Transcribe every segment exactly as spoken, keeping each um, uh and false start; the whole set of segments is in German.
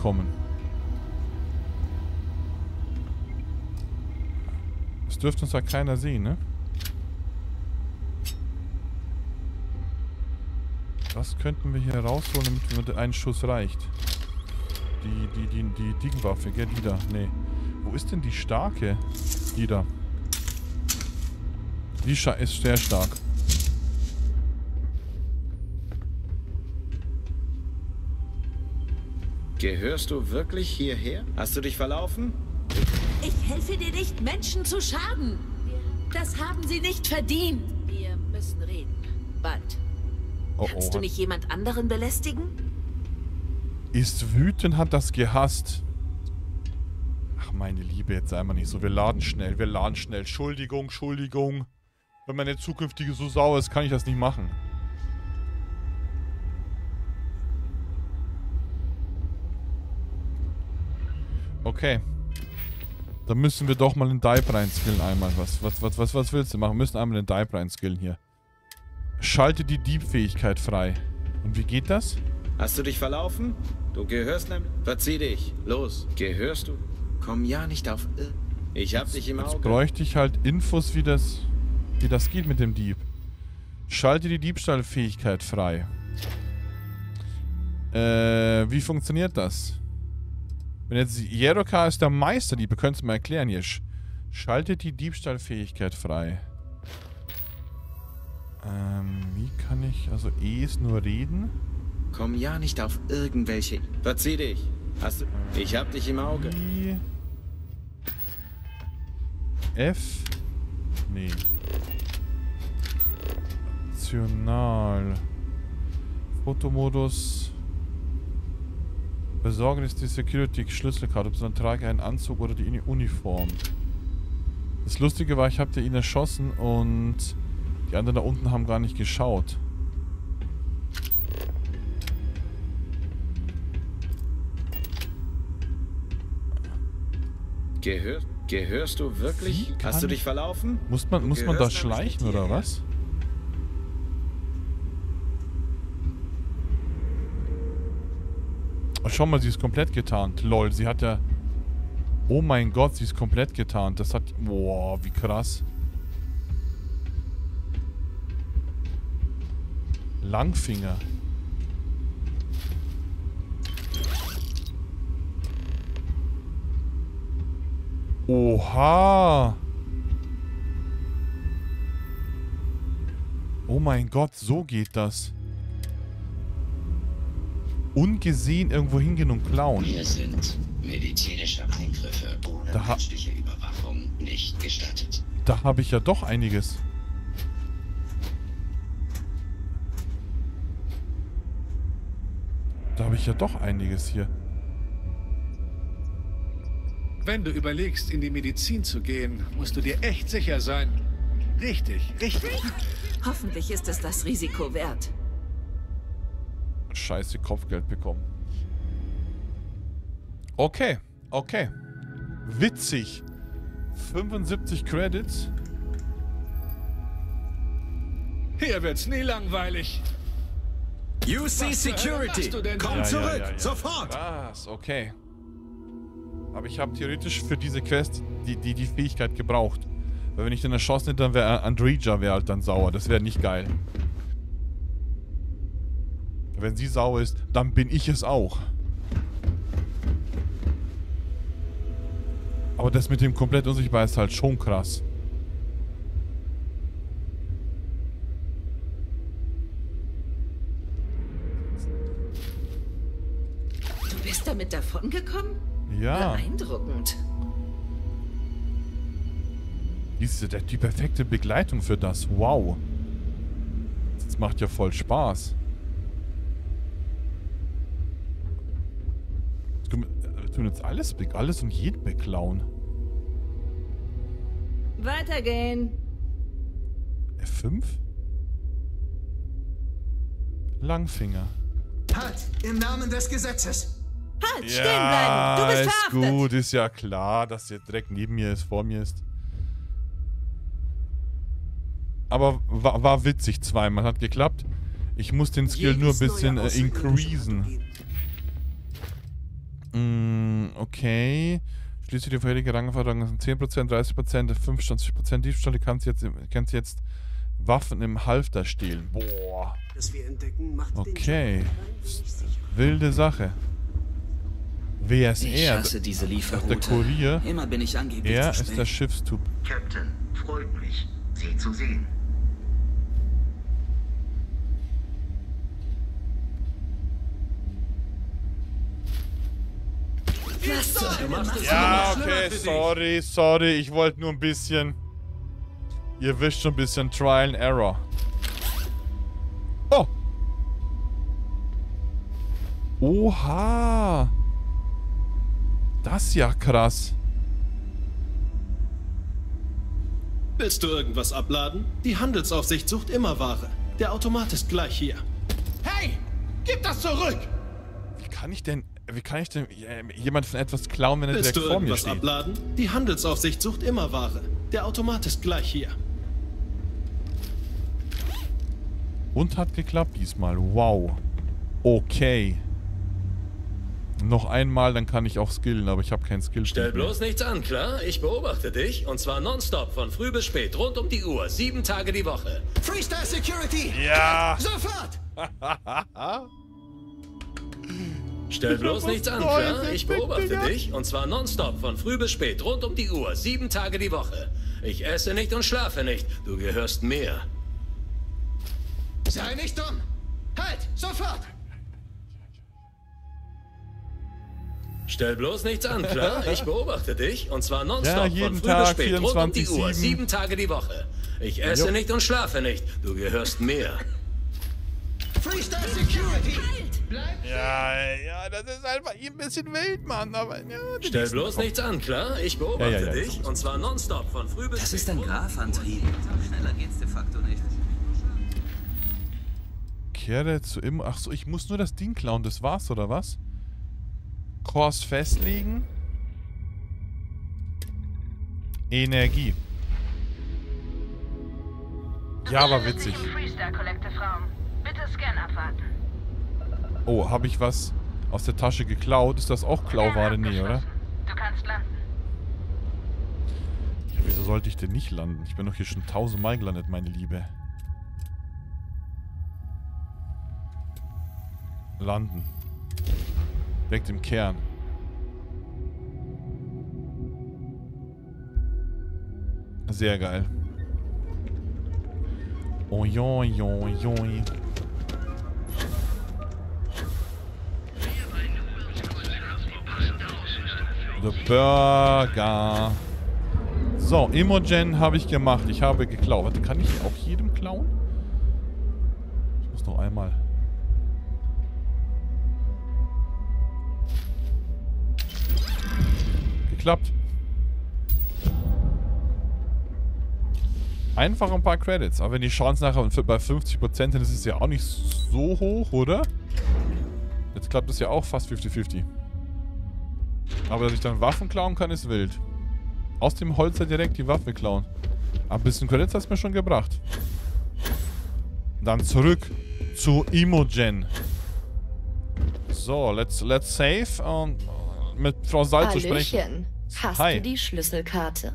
kommen. Das dürfte uns ja keiner sehen, ne? Was könnten wir hier rausholen, damit mir ein Schuss reicht? Die, die, die, die Dickenwaffe, gell? Die da. Nee. Wo ist denn die starke? Die da. Die ist sehr stark. Gehörst du wirklich hierher? Hast du dich verlaufen? Ich helfe dir nicht, Menschen zu schaden. Das haben sie nicht verdient. Wir müssen reden. Bald. Oh, Kannst oh. du nicht jemand anderen belästigen? Ist wütend, hat das gehasst. Ach, meine Liebe, jetzt sei mal nicht so. Wir laden schnell, wir laden schnell. Entschuldigung, Entschuldigung. Wenn meine zukünftige so sauer ist, kann ich das nicht machen. Okay. Dann müssen wir doch mal einen Dive reinskillen einmal. Was, was, was, was, was willst du machen? Wir müssen einmal einen Dive reinskillen hier. Schalte die Diebfähigkeit frei. Und wie geht das? Hast du dich verlaufen? Du gehörst nämlich... Verzieh dich. Los. Gehörst du? Komm ja nicht auf... Ich hab dich im Auge. Jetzt bräuchte ich halt Infos, wie das, wie das geht mit dem Dieb. Schalte die Diebstahlfähigkeit frei. Äh, wie funktioniert das? Wenn jetzt Jeroka ist der Meisterdieb, ihr könnt es mal erklären hier. Schaltet die Diebstahlfähigkeit frei. Ähm, wie kann ich... Also E ist nur reden. Komm ja nicht auf irgendwelche... Verzieh dich. Hast du... Ich hab dich im Auge. I, F... Nee. Optional. Fotomodus. Besorgen ist die Security-Schlüsselkarte, sondern trage einen Anzug oder die Uniform. Das Lustige war, ich habe ihn erschossen und die anderen da unten haben gar nicht geschaut. Gehör, gehörst du wirklich? Hast du dich verlaufen? Muss man, Du muss man da gehörst schleichen nämlich nicht oder hierher. was? Oh, schau mal, sie ist komplett getarnt. Lol, sie hat ja... Oh mein Gott, sie ist komplett getarnt. Das hat... Boah, wie krass. Langfinger. Oha. Oh mein Gott, so geht das. Ungesehen irgendwo hingehen und klauen. Wir sind medizinische Eingriffe ohne Da ha- menschliche Überwachung nicht gestattet. Da habe ich ja doch einiges. Da habe ich ja doch einiges hier. Wenn du überlegst, in die Medizin zu gehen, musst du dir echt sicher sein. Richtig, richtig. Hoffentlich ist es das Risiko wert. Scheiße, Kopfgeld bekommen. Okay, okay. Witzig. fünfundsiebzig Credits. Hier wird's nie langweilig. U C Was zur Hölle Security. machst du denn da? Komm Ja, zurück. ja, ja, ja. Sofort. Krass, okay. Aber ich habe theoretisch für diese Quest die, die, die Fähigkeit gebraucht. Weil wenn ich den erschossen hätte, dann wäre Andreja wäre halt dann sauer. Das wäre nicht geil. Wenn sie sauer ist, dann bin ich es auch. Aber das mit dem komplett unsichtbar ist halt schon krass. Du bist damit davongekommen? Ja. Beeindruckend. Die ist ja die perfekte Begleitung für das. Wow. Das macht ja voll Spaß. Wir tun jetzt alles, alles und jeden beklauen. Weitergehen. F fünf? Langfinger. Halt! Im Namen des Gesetzes! Halt, stehen bleiben. Du bist ist verhaftet. gut, ist ja klar, dass der direkt neben mir ist, vor mir ist. Aber war, war witzig zweimal, hat geklappt. Ich muss den Skill nur ein bisschen äh, increasen. Mm, okay. Schließlich die vorherige Rangerforderung sind zehn Prozent, dreißig Prozent, fünfundzwanzig Prozent Diebstahl. Du kannst jetzt, kannst jetzt Waffen im Halfter stehlen. Boah. Das wir entdecken, macht den Okay. Job ein wenig sicherer. Wilde Sache. Wer ist Ich er? hasse diese Der Lieferroute. Kurier. Immer bin ich angeblich Er zu ist der spät. Schiffstyp. Captain, freut mich, Sie zu sehen. Ja, okay, sorry, sorry. Ich wollte nur ein bisschen... Ihr wisst schon ein bisschen Trial and Error. Oh! Oha! Das ist ja krass. Willst du irgendwas abladen? Die Handelsaufsicht sucht immer Ware. Der Automat ist gleich hier. Hey! Gib das zurück! Wie kann ich denn... Wie kann ich denn äh, jemand von etwas klauen, wenn er Willst direkt du vor mir irgendwas steht? abladen? Die Handelsaufsicht sucht immer Ware. Der Automat ist gleich hier. Und hat geklappt diesmal. Wow. Okay. Noch einmal, dann kann ich auch skillen, aber ich habe keinen Skill. Stell bloß nichts an, klar? Ich beobachte dich. Und zwar nonstop, von früh bis spät, rund um die Uhr, sieben Tage die Woche. Freestyle Security! Ja! Sofort! Stell bloß nichts an, Neues klar? Ich entdeckt, beobachte Digga. dich. Und zwar nonstop, von früh bis spät, rund um die Uhr, sieben Tage die Woche. Ich esse nicht und schlafe nicht. Du gehörst mir. Sei nicht dumm! Halt! Sofort! Stell bloß nichts an, klar? Ich beobachte dich. Und zwar Ja, nonstop, jeden von früh Tag, bis spät, rund um die vierundzwanzig Uhr, sieben. sieben Tage die Woche. Ich esse Jo. nicht und schlafe nicht. Du gehörst mir. Freestyle Security! Ja, ja, das ist einfach ein bisschen wild, Mann. Aber ja, die Stell nächsten bloß kommen. nichts an, klar? Ich beobachte Ja, ja, ja, dich. Und zwar nonstop, von früh bis Das spät. ist ein Grafantrieb. Schneller geht's de facto nicht. Kehre zu im. Ach so, ich muss nur das Ding klauen. Das war's, oder was? Kurs festlegen. Energie. Ja, war witzig. Freestyle Collective Raum. Bitte Scan abwarten. Oh, habe ich was aus der Tasche geklaut? Ist das auch Klauware? Nee, oder? Du kannst landen. Ja, wieso sollte ich denn nicht landen? Ich bin doch hier schon tausendmal gelandet, meine Liebe. Landen. Direkt im Kern. Sehr geil. Oi, oi, oi, oi. The Burger. So, Imogen habe ich gemacht. Ich habe geklaut. Warte, kann ich auch jedem klauen? Ich muss noch einmal. Geklappt. Einfach ein paar Credits. Aber wenn die Chance nachher bei fünfzig Prozent sind, ist es ja auch nicht so hoch, oder? Jetzt klappt es ja auch fast fünfzig fünfzig. Aber dass ich dann Waffen klauen kann, ist wild. Aus dem Holzer direkt die Waffe klauen. Ein bisschen Credits hat es mir schon gebracht. Dann zurück zu Imogen. So, let's, let's save und mit Frau Salzo sprechen. Hallöchen. Hast Hi. du die Schlüsselkarte?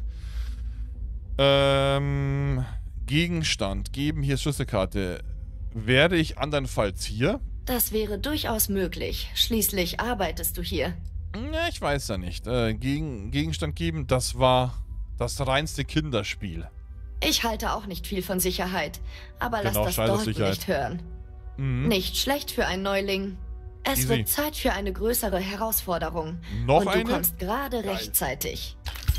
Ähm, Gegenstand. Geben hier Schlüsselkarte. Werde ich andernfalls hier? Das wäre durchaus möglich. Schließlich arbeitest du hier. Ja, ich weiß ja nicht. Äh, Gegen, Gegenstand geben, das war das reinste Kinderspiel. Ich halte auch nicht viel von Sicherheit. Aber Genau, lass das scheiß auf Dalton Sicherheit. nicht hören. Mhm. Nicht schlecht für einen Neuling. Es Easy. wird Zeit für eine größere Herausforderung. Noch Und du eine? kommst gerade rechtzeitig.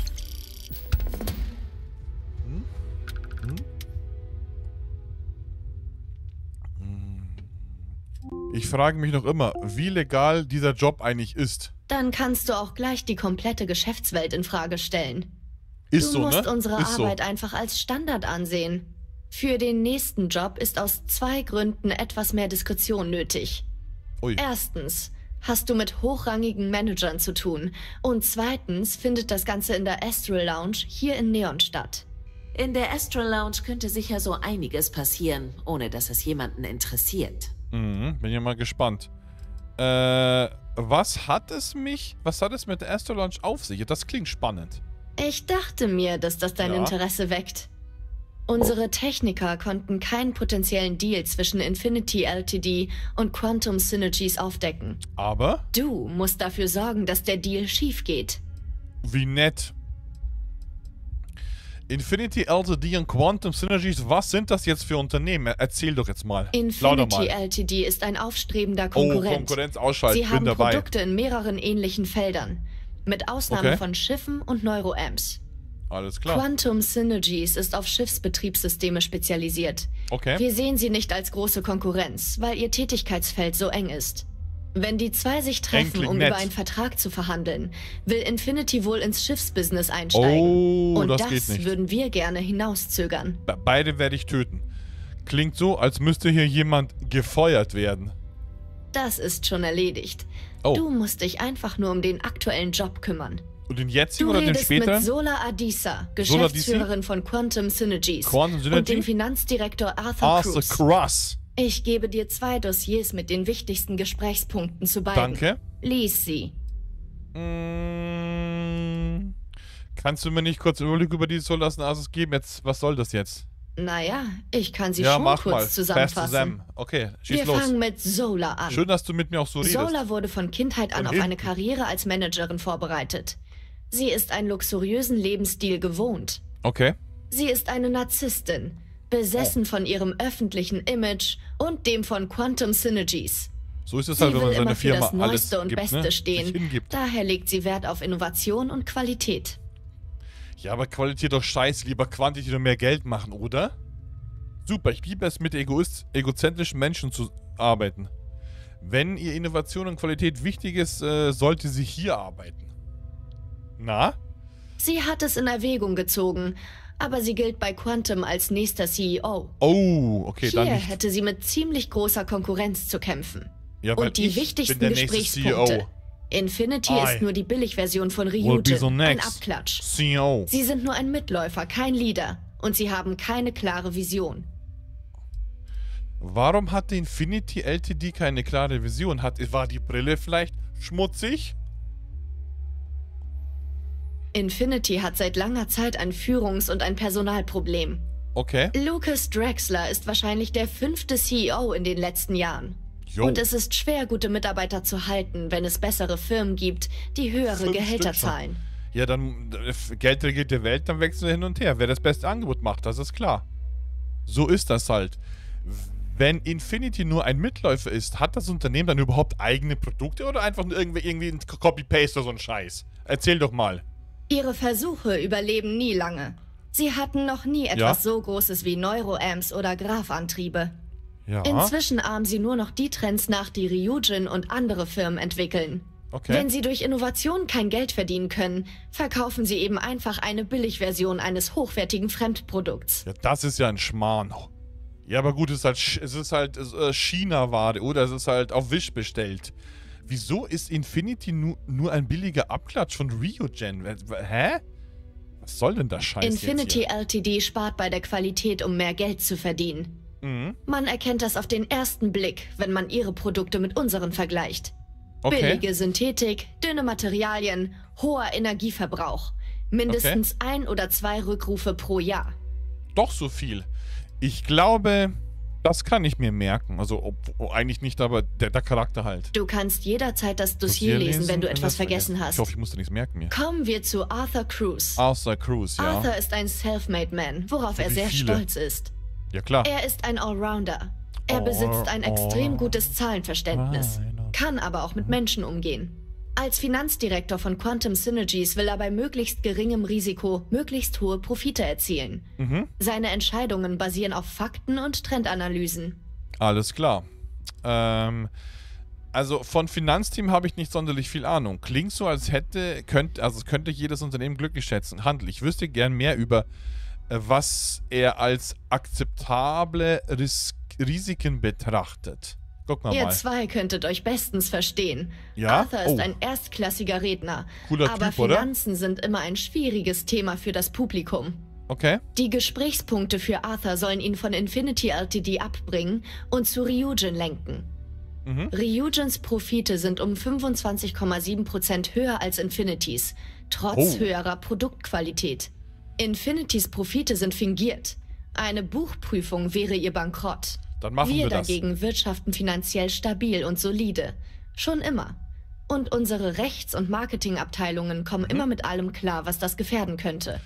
Ich frage mich noch immer, wie legal dieser Job eigentlich ist. Dann kannst du auch gleich die komplette Geschäftswelt in Frage stellen. Ist du so, musst ne? unsere Ist Arbeit so. einfach als Standard ansehen. Für den nächsten Job ist aus zwei Gründen etwas mehr Diskretion nötig. Ui. Erstens hast du mit hochrangigen Managern zu tun. Und zweitens findet das Ganze in der Astral Lounge hier in Neon statt. In der Astral Lounge könnte sicher so einiges passieren, ohne dass es jemanden interessiert. Mhm, bin ja mal gespannt. Äh, was hat es mich, was hat es mit der Astro Launch auf sich? Das klingt spannend. Ich dachte mir, dass das dein Ja. Interesse weckt. Unsere Techniker konnten keinen potenziellen Deal zwischen Infinity Ltd und Quantum Synergies aufdecken. Aber? Du musst dafür sorgen, dass der Deal schief geht. Wie nett. Infinity Ltd und Quantum Synergies, was sind das jetzt für Unternehmen? Erzähl doch jetzt mal. Lauter Infinity mal. Ltd ist ein aufstrebender Oh, Konkurrent. Konkurrenz ausschalten, Sie bin haben dabei. Produkte in mehreren ähnlichen Feldern. Mit Ausnahme Okay. von Schiffen und Neuroamps. Alles klar. Quantum Synergies ist auf Schiffsbetriebssysteme spezialisiert. Okay. Wir sehen sie nicht als große Konkurrenz, weil ihr Tätigkeitsfeld so eng ist. Wenn die zwei sich treffen, klingt um nett. über einen Vertrag zu verhandeln, will Infinity wohl ins Schiffsbusiness einsteigen. Oh, Und das das, geht nicht. würden wir gerne hinauszögern. Be- Beide werde ich töten. Klingt so, als müsste hier jemand gefeuert werden. Das ist schon erledigt. Oh. Du musst dich einfach nur um den aktuellen Job kümmern. Und den jetzigen Du oder den redest späteren? mit Sola Adisa, Sola Geschäftsführerin von Quantum Synergies. Quantum Synergy? Und dem Finanzdirektor Arthur, Arthur Cruz. Cross. Ich gebe dir zwei Dossiers mit den wichtigsten Gesprächspunkten zu beiden. Danke. Lies sie. Mm, kannst du mir nicht kurz einen Überblick über die Solas Asus geben? Jetzt, was soll das jetzt? Naja, ich kann sie ja, schon mach kurz mal. Fast zusammenfassen. zusammen. Okay, schieß Wir los. fangen mit Sola an. Schön, dass du mit mir auch so redest. Sola wurde von Kindheit an Von auf hinten. eine Karriere als Managerin vorbereitet. Sie ist einen luxuriösen Lebensstil gewohnt. Okay. Sie ist eine Narzisstin, besessen Oh. von ihrem öffentlichen Image und dem von Quantum Synergies. So ist es Sie halt, wenn will man seine immer für Firma das alles Neueste und gibt, Beste ne? Sich stehen. hingibt. Daher legt sie Wert auf Innovation und Qualität. Ja, aber Qualität doch scheiße, lieber Quantität und mehr Geld machen, oder? Super, ich liebe es, mit egoist egozentrischen Menschen zu arbeiten. Wenn ihr Innovation und Qualität wichtig ist, äh, sollte sie hier arbeiten. Na? Sie hat es in Erwägung gezogen, aber sie gilt bei Quantum als nächster C E O. Oh, okay, Hier dann nicht. hätte sie mit ziemlich großer Konkurrenz zu kämpfen. Ja, weil Und die ich wichtigsten bin der nächste Gesprächspunkte. C E O. Infinity Ei. ist nur die Billigversion von Will be Ryujin, the ein next Abklatsch. C E O. Sie sind nur ein Mitläufer, kein Leader. Und sie haben keine klare Vision. Warum hatte Infinity Ltd keine klare Vision? Hat, war die Brille vielleicht schmutzig? Infinity hat seit langer Zeit ein Führungs- und ein Personalproblem. Okay. Lucas Drexler ist wahrscheinlich der fünfte C E O in den letzten Jahren. Jo. Und es ist schwer, gute Mitarbeiter zu halten, wenn es bessere Firmen gibt, die höhere Fünf Gehälter Stück schon. zahlen. Ja, dann äh, Geld regiert die Welt, dann wechseln wir hin und her. Wer das beste Angebot macht, das ist klar. So ist das halt. Wenn Infinity nur ein Mitläufer ist, hat das Unternehmen dann überhaupt eigene Produkte oder einfach nur irgendwie, irgendwie ein Copy-Paste oder so ein Scheiß? Erzähl doch mal. Ihre Versuche überleben nie lange. Sie hatten noch nie etwas Ja? so Großes wie Neuroamps oder Graphantriebe. Ja. Inzwischen ahmen sie nur noch die Trends nach, die Ryujin und andere Firmen entwickeln. Okay. Wenn sie durch Innovation kein Geld verdienen können, verkaufen sie eben einfach eine Billigversion eines hochwertigen Fremdprodukts. Ja, das ist ja ein Schmarrn. Ja, aber gut, es ist halt, Sch- es ist halt äh, China-Ware oder es ist halt auf Wish bestellt. Wieso ist Infinity nu nur ein billiger Abklatsch von Ryujin? Hä? Was soll denn das Scheiß Infinity jetzt Ltd spart bei der Qualität, um mehr Geld zu verdienen. hier? Mhm. Man erkennt das auf den ersten Blick, wenn man ihre Produkte mit unseren vergleicht. Okay. Billige Synthetik, dünne Materialien, hoher Energieverbrauch. Mindestens ein oder zwei Rückrufe pro Jahr. Doch so viel. Ich glaube, das kann ich mir merken. Also ob, oh, eigentlich nicht, aber der, der Charakter halt. Du kannst jederzeit das Dossier lesen, wenn du etwas das vergessen hast. Ich hoffe, ich musste nichts merken mir. Kommen wir zu Arthur Cruz. Arthur Cruz, ja. Arthur ist ein Self-Made Man, worauf So er wie sehr viele. stolz ist. Ja, klar. Er ist ein Allrounder. Er All- besitzt ein extrem all- gutes Zahlenverständnis, Right. kann aber auch mit Menschen umgehen. Als Finanzdirektor von Quantum Synergies will er bei möglichst geringem Risiko möglichst hohe Profite erzielen. Mhm. Seine Entscheidungen basieren auf Fakten und Trendanalysen. Alles klar. Ähm, also von Finanzteam habe ich nicht sonderlich viel Ahnung. Klingt so, als hätte, könnte, also es könnte jedes Unternehmen glücklich schätzen. Handel. Ich wüsste gern mehr über, äh, was er als akzeptable Ris Risiken betrachtet. Guck mal Ihr mal. zwei könntet euch bestens verstehen. Ja? Arthur ist Oh. ein erstklassiger Redner. Cooler aber Typ, oder? Finanzen sind immer ein schwieriges Thema für das Publikum. Okay. Die Gesprächspunkte für Arthur sollen ihn von Infinity Ltd abbringen und zu Ryujin lenken. Mhm. Ryujins Profite sind um fünfundzwanzig Komma sieben Prozent höher als Infinitys, trotz Oh. höherer Produktqualität. Infinitys Profite sind fingiert. Eine Buchprüfung wäre ihr Bankrott. Dann machen wir, wir das. dagegen wirtschaften finanziell stabil und solide. Schon immer. Und unsere Rechts- und Marketingabteilungen kommen Mhm. immer mit allem klar, was das gefährden könnte.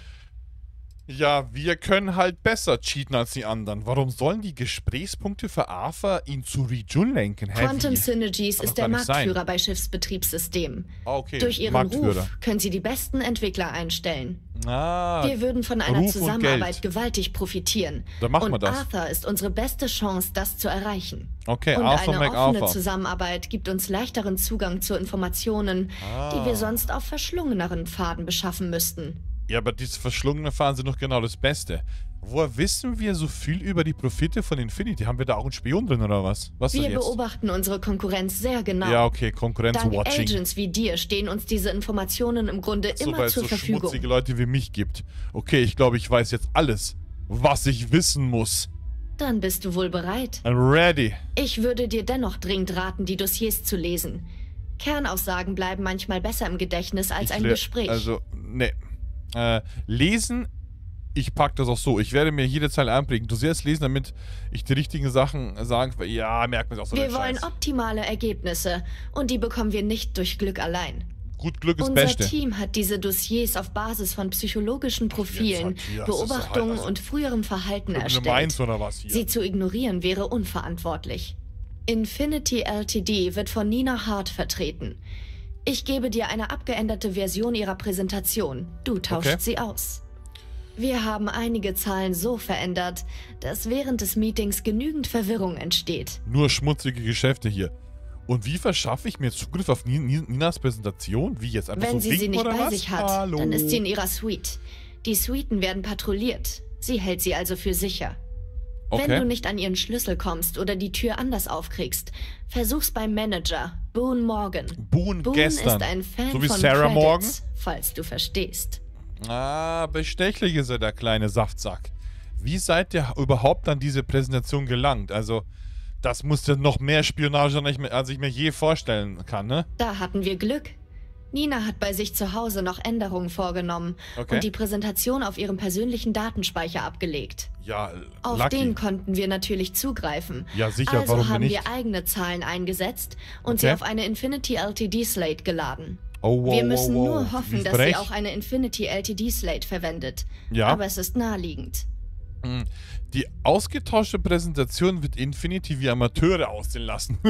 Ja, wir können halt besser cheaten als die anderen. Warum sollen die Gesprächspunkte für Arthur ihn zu Ryujin lenken? Hä, Quantum wie? Synergies Kann ist doch der gar nicht Marktführer sein. bei Schiffsbetriebssystemen. Ah, okay. Durch ihren Marktführer. Ruf können sie die besten Entwickler einstellen. Ah, Wir würden von einer Ruf und Zusammenarbeit Geld. gewaltig profitieren. Dann machen wir und das. Arthur ist unsere beste Chance, das zu erreichen. Okay, und Arthur eine MacArthur. offene Zusammenarbeit gibt uns leichteren Zugang zu Informationen, Ah. die wir sonst auf verschlungeneren Pfaden beschaffen müssten. Ja, aber diese verschlungenen Fahren sind doch genau das Beste. Woher wissen wir so viel über die Profite von Infinity? Haben wir da auch einen Spion drin oder was? Was Wir denn jetzt? beobachten unsere Konkurrenz sehr genau. Ja, okay, Konkurrenz-Watching. Dank Agents wie dir stehen uns diese Informationen im Grunde So, immer weil es zur so Verfügung. schmutzige Leute wie mich gibt. Okay, ich glaube, ich weiß jetzt alles, was ich wissen muss. Dann bist du wohl bereit. I'm ready. Ich würde dir dennoch dringend raten, die Dossiers zu lesen. Kernaussagen bleiben manchmal besser im Gedächtnis als Ich ein le- Gespräch. Also, ne. Äh, lesen, ich pack das auch so. Ich werde mir jede Zeile einprägen. Du sollst lesen, damit ich die richtigen Sachen sagen kann. Ja, merkt man auch so wir den wollen Scheiß. optimale Ergebnisse und die bekommen wir nicht durch Glück allein. Gut, Glück ist Unser Beste. Team hat diese Dossiers auf Basis von psychologischen Profilen, Jetzt hat hier, das ist Beobachtungen halt also- und früherem Verhalten Gucken wir erstellt. meins oder was hier? Sie zu ignorieren wäre unverantwortlich. Infinity L T D wird von Nina Hart vertreten. Ich gebe dir eine abgeänderte Version ihrer Präsentation. Du tauschst Okay. sie aus. Wir haben einige Zahlen so verändert, dass während des Meetings genügend Verwirrung entsteht. Nur schmutzige Geschäfte hier. Und wie verschaffe ich mir Zugriff auf Ni- Ni- Ninas Präsentation? Wie jetzt? Einfach Wenn so sie sie winken nicht oder bei was? sich hat, Hallo. dann ist sie in ihrer Suite. Die Suiten werden patrouilliert. Sie hält sie also für sicher. Okay. Wenn du nicht an ihren Schlüssel kommst oder die Tür anders aufkriegst, versuch's beim Manager, Boone Morgan. Boone gestern. ist ein Fan So wie von Sarah Credits, Morgan? falls du verstehst. Ah, bestechlich ist er, der kleine Saftsack. Wie seid ihr überhaupt an diese Präsentation gelangt? Also, das muss ja noch mehr Spionage sein, als ich mir- als ich mir je vorstellen kann, ne? Da hatten wir Glück. Nina hat bei sich zu Hause noch Änderungen vorgenommen Okay. und die Präsentation auf ihrem persönlichen Datenspeicher abgelegt. Ja, Auf lucky. den konnten wir natürlich zugreifen. Ja, sicher, also warum denn haben nicht? wir eigene Zahlen eingesetzt und sie Okay. auf eine Infinity L T D-Slate geladen. Oh, wow, wir müssen wow, wow. nur Wie hoffen, dass frech. sie auch eine Infinity L T D-Slate verwendet. Ja. Aber es ist naheliegend. Mm, Die ausgetauschte Präsentation wird Infinity wie Amateure aussehen lassen.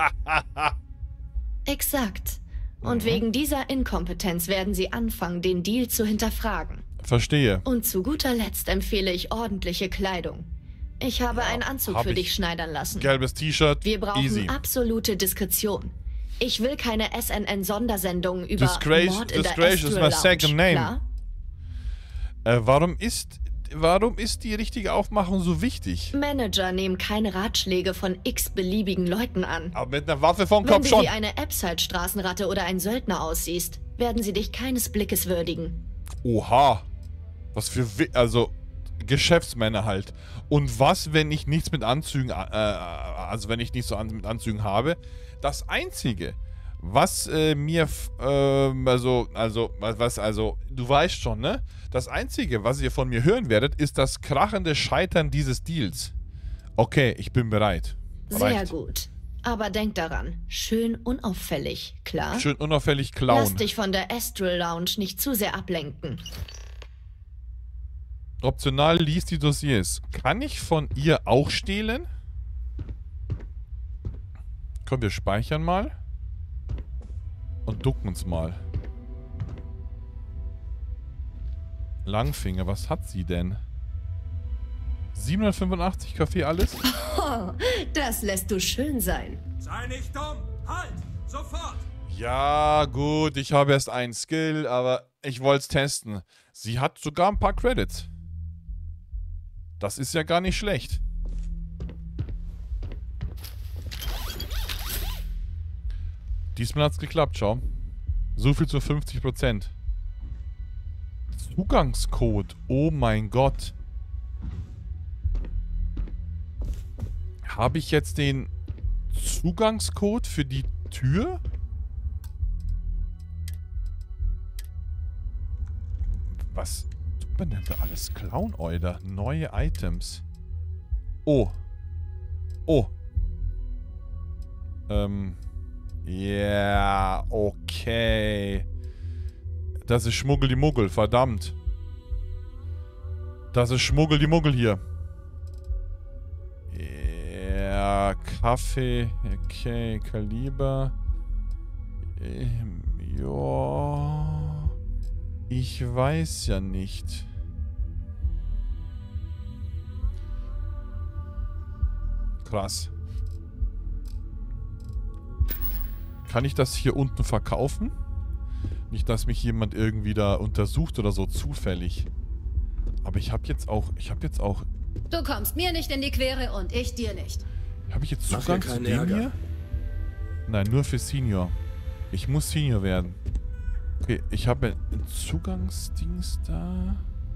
Exakt. Und Mhm. wegen dieser Inkompetenz werden sie anfangen, den Deal zu hinterfragen. Verstehe. Und zu guter Letzt empfehle ich ordentliche Kleidung. Ich habe einen Anzug hab für ich. dich schneidern lassen. Gelbes T-Shirt, Wir brauchen easy. absolute Diskretion. Ich will keine S N N-Sondersendung über Disgrace- Mord in Disgrace der is Astral my Lounge, second name. klar? Äh, warum ist, warum ist die richtige Aufmachung so wichtig? Manager nehmen keine Ratschläge von x-beliebigen Leuten an. Aber mit einer Waffe vom Wenn Kopf du schon. wie eine Epside-Straßenratte oder ein Söldner aussiehst, werden sie dich keines Blickes würdigen. Oha. Was für, Wi- also, Geschäftsmänner halt. Und was, wenn ich nichts mit Anzügen, äh, also wenn ich nichts so an, mit Anzügen habe? Das Einzige, was äh, mir, f- ähm, also, also, was, was, also, du weißt schon, ne? Das Einzige, was ihr von mir hören werdet, ist das krachende Scheitern dieses Deals. Okay, ich bin bereit. Sehr Reicht. gut. Aber denk daran, schön unauffällig, klar? Schön unauffällig Lass klauen. dich von der Astral Lounge nicht zu sehr ablenken. Optional liest die Dossiers. Kann ich von ihr auch stehlen? Komm, wir speichern mal. Und ducken uns mal. Langfinger, was hat sie denn? siebenhundertfünfundachtzig Kaffee alles? Oh, das lässt du schön sein. Sei nicht dumm! Halt! Sofort! Ja, gut, ich habe erst einen Skill, aber ich wollte es testen. Sie hat sogar ein paar Credits. Das ist ja gar nicht schlecht. Diesmal hat es geklappt, schau. So viel zu fünfzig Prozent. Zugangscode. Oh mein Gott. Habe ich jetzt den Zugangscode für die Tür? Was tut man denn da alles klauen, Alter? Neue Items. Oh. Oh. Ähm. Ja, yeah, okay. Das ist Schmuggel die Muggel, verdammt. Das ist Schmuggel die Muggel hier. Ja, Kaffee. Okay, Kaliber. Ähm, ja. Ich weiß ja nicht. Krass. Kann ich das hier unten verkaufen? Nicht, dass mich jemand irgendwie da untersucht oder so zufällig. Aber ich habe jetzt auch, ich habe jetzt auch... Du kommst mir nicht in die Quere und ich dir nicht. Habe ich jetzt Zugang zu dem hier? Nein, nur für Senior. Ich muss Senior werden. Okay, ich habe einen Zugangsdienst da.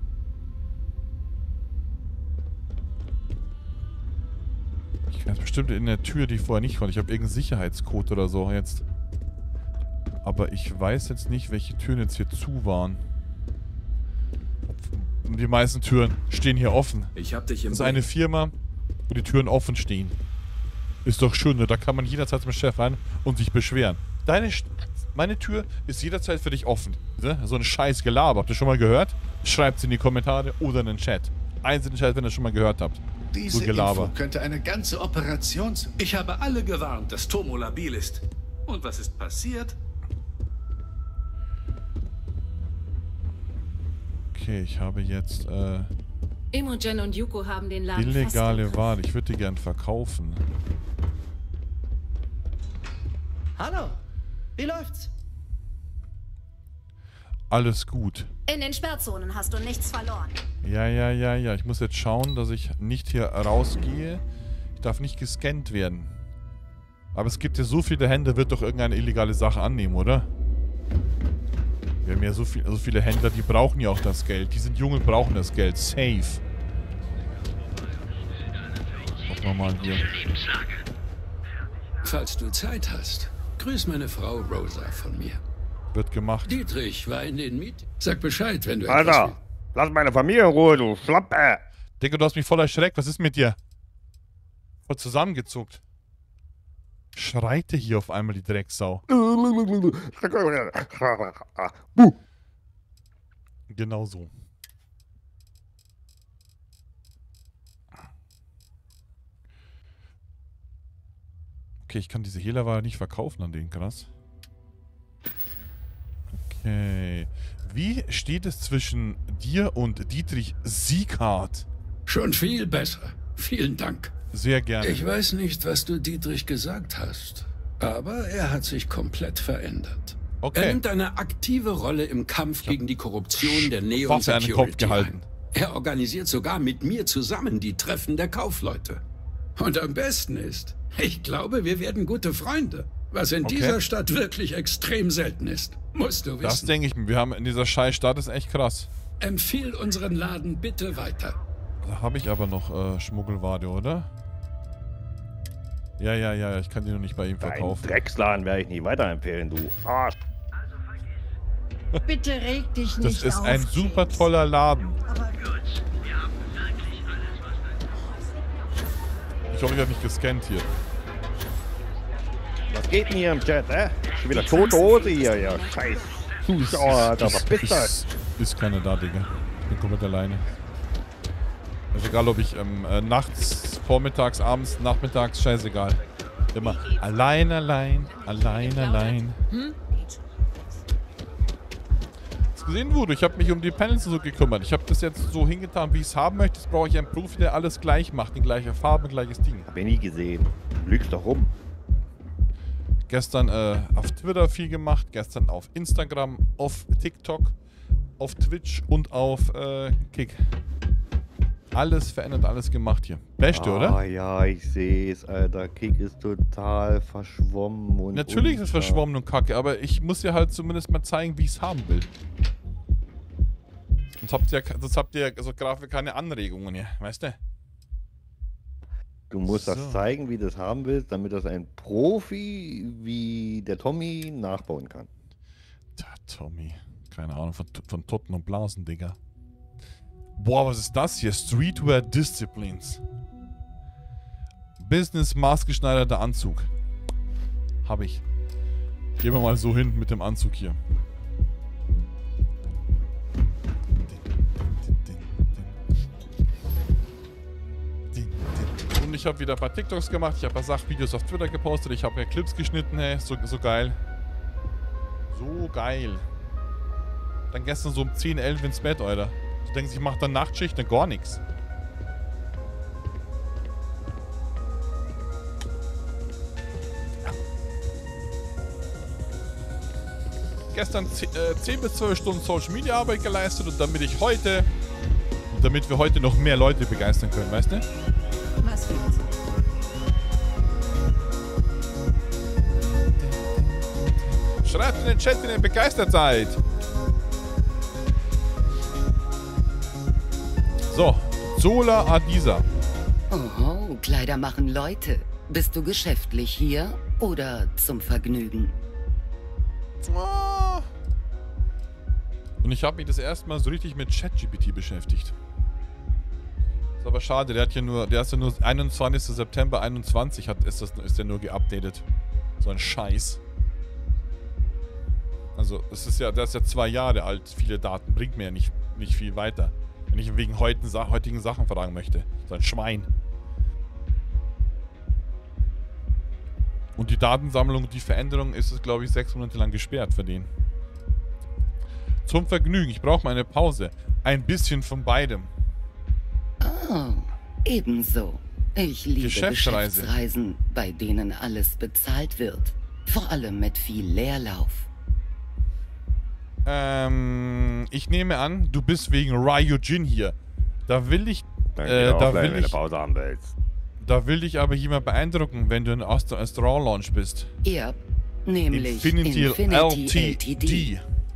Ich kann jetzt bestimmt in der Tür, die ich vorher nicht konnte. Ich habe irgendeinen Sicherheitscode oder so jetzt. Aber ich weiß jetzt nicht, welche Türen jetzt hier zu waren. Die meisten Türen stehen hier offen. Ich hab dich im Das ist eine Firma, wo die Türen offen stehen. Ist doch schön, ne? Da kann man jederzeit zum Chef rein und sich beschweren. Deine, meine Tür ist jederzeit für dich offen. Ne? So ein scheiß Gelaber. Habt ihr schon mal gehört? Schreibt es in die Kommentare oder in den Chat. Eins in den Chat, wenn ihr es schon mal gehört habt. Diese so Gelaber. Info könnte eine ganze Operation sein. Ich habe alle gewarnt, dass Tomo labil ist. Und was ist passiert? Okay, ich habe jetzt äh, Imogen und Yuko haben den Laden illegale Ware. Ich würde die gern verkaufen. Hallo, wie läuft's? Alles gut. In den Sperrzonen hast du nichts verloren. Ja, ja, ja, ja. Ich muss jetzt schauen, dass ich nicht hier rausgehe. Ich darf nicht gescannt werden. Aber es gibt ja so viele Händler, wird doch irgendeine illegale Sache annehmen, oder? Wir haben ja so, viel, so viele Händler, die brauchen ja auch das Geld. Die sind jung und brauchen das Geld. Safe. Gucken wir mal hier. Falls du Zeit hast, grüß meine Frau Rosa von mir. Wird gemacht. Dietrich war in den Meet. Sag Bescheid, wenn du Alter, etwas lass meine Familie in Ruhe, du Schlappe. Digga, du hast mich voll erschreckt. Was ist mit dir? Voll zusammengezuckt. Schreite hier auf einmal die Drecksau. Genau so. Okay, ich kann diese Hehlerware nicht verkaufen an den, krass. Okay. Wie steht es zwischen dir und Dietrich Sieghardt? Schon viel besser. Vielen Dank. Sehr gerne. Ich weiß nicht, was du Dietrich gesagt hast, aber er hat sich komplett verändert. Okay. Er nimmt eine aktive Rolle im Kampf gegen die Korruption der Neon Waffe an den Kopf gehalten. ein. Er organisiert sogar mit mir zusammen die Treffen der Kaufleute. Und am besten ist, ich glaube, wir werden gute Freunde, was in Okay. dieser Stadt wirklich extrem selten ist. Musst du wissen. Das denke ich mir. Wir haben in dieser scheiß Stadt ist echt krass. Empfiehl unseren Laden bitte weiter. Da habe ich aber noch äh, Schmuggelware, oder? Ja, ja, ja, ich kann die noch nicht bei ihm verkaufen. Deinen Drecksladen werde ich nicht weiterempfehlen, du Arsch. Bitte reg dich Das nicht ist auf. ein super toller Laden. Ich hoffe, ich werde nicht gescannt hier. Was geht denn hier im Chat, hä? Schon wieder tote Hose hier, ja. Scheiß Zuschauer, Alter. Verpiss dich. Ist, ist keiner da, Digga. Ich bin komplett alleine. Also egal, ob ich ähm, äh, nachts, vormittags, abends, nachmittags, scheißegal. Immer allein, allein, allein, allein. Hm? Hast gesehen, Voodoo? Ich habe mich um die Panels so gekümmert. Ich habe das jetzt so hingetan, wie ich es haben möchte. Jetzt brauche ich einen Profi, der alles gleich macht. In gleicher Farbe, gleiches Ding. Hab ich nie gesehen. Du lügst doch rum. Gestern äh, auf Twitter viel gemacht. Gestern auf Instagram, auf TikTok, auf Twitch und auf äh, Kick. Alles verändert, alles gemacht hier. Beste, ah, oder? Ah ja, ich sehe es, Alter. Kick ist total verschwommen und... Natürlich ist es verschwommen und kacke, aber ich muss dir halt zumindest mal zeigen, wie ich es haben will. Sonst habt ihr, sonst habt ihr so Grafik keine Anregungen hier, weißt du? Du musst So. das zeigen, wie du es haben willst, damit das ein Profi wie der Tommy nachbauen kann. Tja, Tommy. Keine Ahnung von, von Totten und Blasen, Digga. Boah, was ist das hier? Streetwear Disciplines. Business maßgeschneiderter Anzug. Hab ich. Gehen wir mal so hin mit dem Anzug hier. Und ich habe wieder ein paar TikToks gemacht. Ich habe ein paar Sachvideos auf Twitter gepostet. Ich habe ja Clips geschnitten, hey. So, so geil. So geil. Dann gestern so um zehn, elf ins Bett, Alter. Du denkst, ich mache dann Nachtschicht, dann gar nichts. Gestern zehn bis zwölf Stunden Social Media Arbeit geleistet und damit ich heute, damit wir heute noch mehr Leute begeistern können, weißt du? Was gibt's? Schreibt in den Chat, wenn ihr begeistert seid. So, Zola Adisa. Oh, Kleider machen Leute. Bist du geschäftlich hier oder zum Vergnügen? Oh. Und ich habe mich das erste Mal so richtig mit ChatGPT beschäftigt. Ist aber schade, der hat ja nur, der ist ja nur einundzwanzigster September einundzwanzig hat, ist, das, ist der nur geupdatet. So ein Scheiß. Also, es ist ja, der ist ja zwei Jahre alt. Viele Daten bringt mir ja nicht, nicht viel weiter. Wenn ich wegen heutigen, heutigen Sachen fragen möchte. So ein Schwein. Und die Datensammlung, die Veränderung ist es, glaube ich, sechs Monate lang gesperrt für den. Zum Vergnügen, ich brauche mal eine Pause. Ein bisschen von beidem. Oh, ebenso. Ich liebe Geschäftsreise. Geschäftsreisen, bei denen alles bezahlt wird. Vor allem mit viel Leerlauf. Ähm, ich nehme an, du bist wegen Ryujin hier. Da will ich, Dann äh, geh da offline, will wenn du ich, Pause haben willst. da will dich aber jemand beeindrucken, wenn du in Astro Astral Launch bist. Ja, nämlich Infinity, Infinity L T D.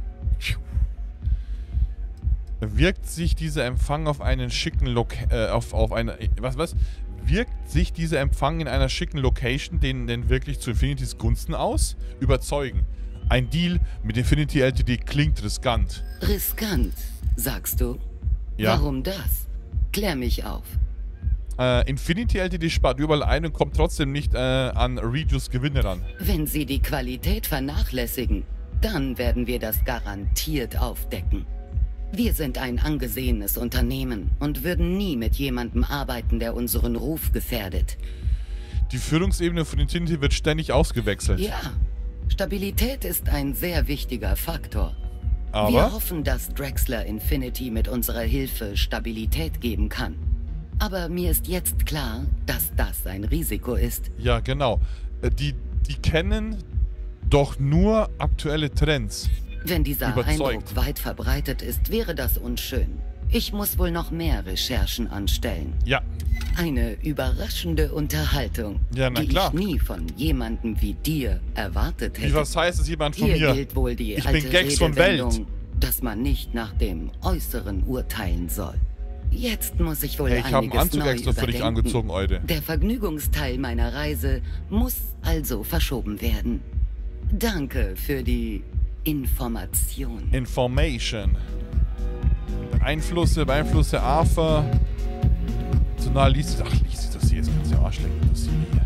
Wirkt sich dieser Empfang auf einen schicken Lok äh, auf, auf eine, was, was? Wirkt sich dieser Empfang in einer schicken Location den, denn wirklich zu Infinitys Gunsten aus? Überzeugen. Ein Deal mit Infinity L T D klingt riskant. Riskant, sagst du? Ja. Warum das? Klär mich auf. Äh, Infinity L T D spart überall ein und kommt trotzdem nicht äh, an Regius Gewinne ran. Wenn sie die Qualität vernachlässigen, dann werden wir das garantiert aufdecken. Wir sind ein angesehenes Unternehmen und würden nie mit jemandem arbeiten, der unseren Ruf gefährdet. Die Führungsebene von Infinity wird ständig ausgewechselt. Ja, Stabilität ist ein sehr wichtiger Faktor. Aber wir hoffen, dass Drexler Infinity mit unserer Hilfe Stabilität geben kann. Aber mir ist jetzt klar, dass das ein Risiko ist. Ja, genau. Äh, Die, die kennen doch nur aktuelle Trends. Wenn dieser Überzeugt. Eindruck weit verbreitet ist, wäre das unschön. Ich muss wohl noch mehr Recherchen anstellen. Ja. Eine überraschende Unterhaltung, Ja, na die klar. ich nie von jemandem wie dir erwartet hätte. Wie, was heißt es jemand von Hier mir? gilt wohl die Ich alte bin Gags von Welt. Redewendung, dass man nicht nach dem Äußeren urteilen soll. Jetzt muss ich wohl Hey, ich habe einen einiges Anzug neu extra für dich überdenken. angezogen, Eude. Der Vergnügungsteil meiner Reise muss also verschoben werden. Danke für die Information. Information. Einflüsse, Beeinflusse, Arthur. National liest Ach, liest das hier. Jetzt kannst du ja Arschlecken, das hier.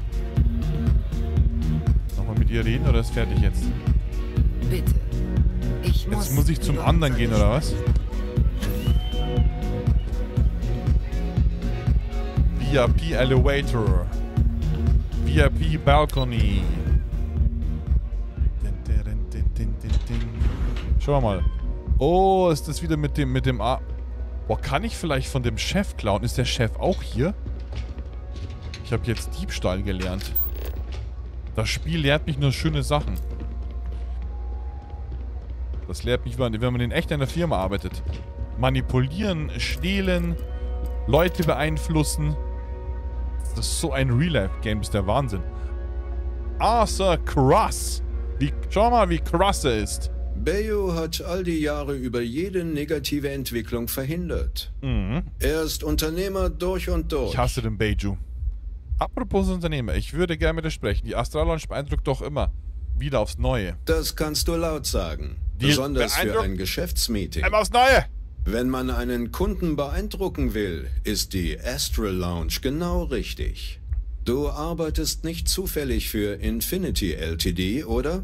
Nochmal mit ihr reden oder ist fertig jetzt? Bitte. Ich muss Jetzt muss ich zum anderen gehen, oder was? V I P Elevator. V I P Balcony. Schau mal. Oh, ist das wieder mit dem, mit dem A... Boah, kann ich vielleicht von dem Chef klauen? Ist der Chef auch hier? Ich habe jetzt Diebstahl gelernt. Das Spiel lehrt mich nur schöne Sachen. Das lehrt mich, wenn man in echt in der Firma arbeitet. Manipulieren, stehlen, Leute beeinflussen. Das ist so ein Real-Life-Game, ist der Wahnsinn. Arthur krass. Wie, schau mal, wie krass er ist. Bayo hat all die Jahre über jede negative Entwicklung verhindert. Mhm. Er ist Unternehmer durch und durch. Ich hasse den Beiju. Apropos Unternehmer, ich würde gerne mit dir sprechen. Die Astral Lounge beeindruckt doch immer. Wieder aufs Neue. Das kannst du laut sagen. Die Besonders für ein Geschäftsmeeting. Einmal aufs Neue! Wenn man einen Kunden beeindrucken will, ist die Astral Lounge genau richtig. Du arbeitest nicht zufällig für Infinity L T D, oder?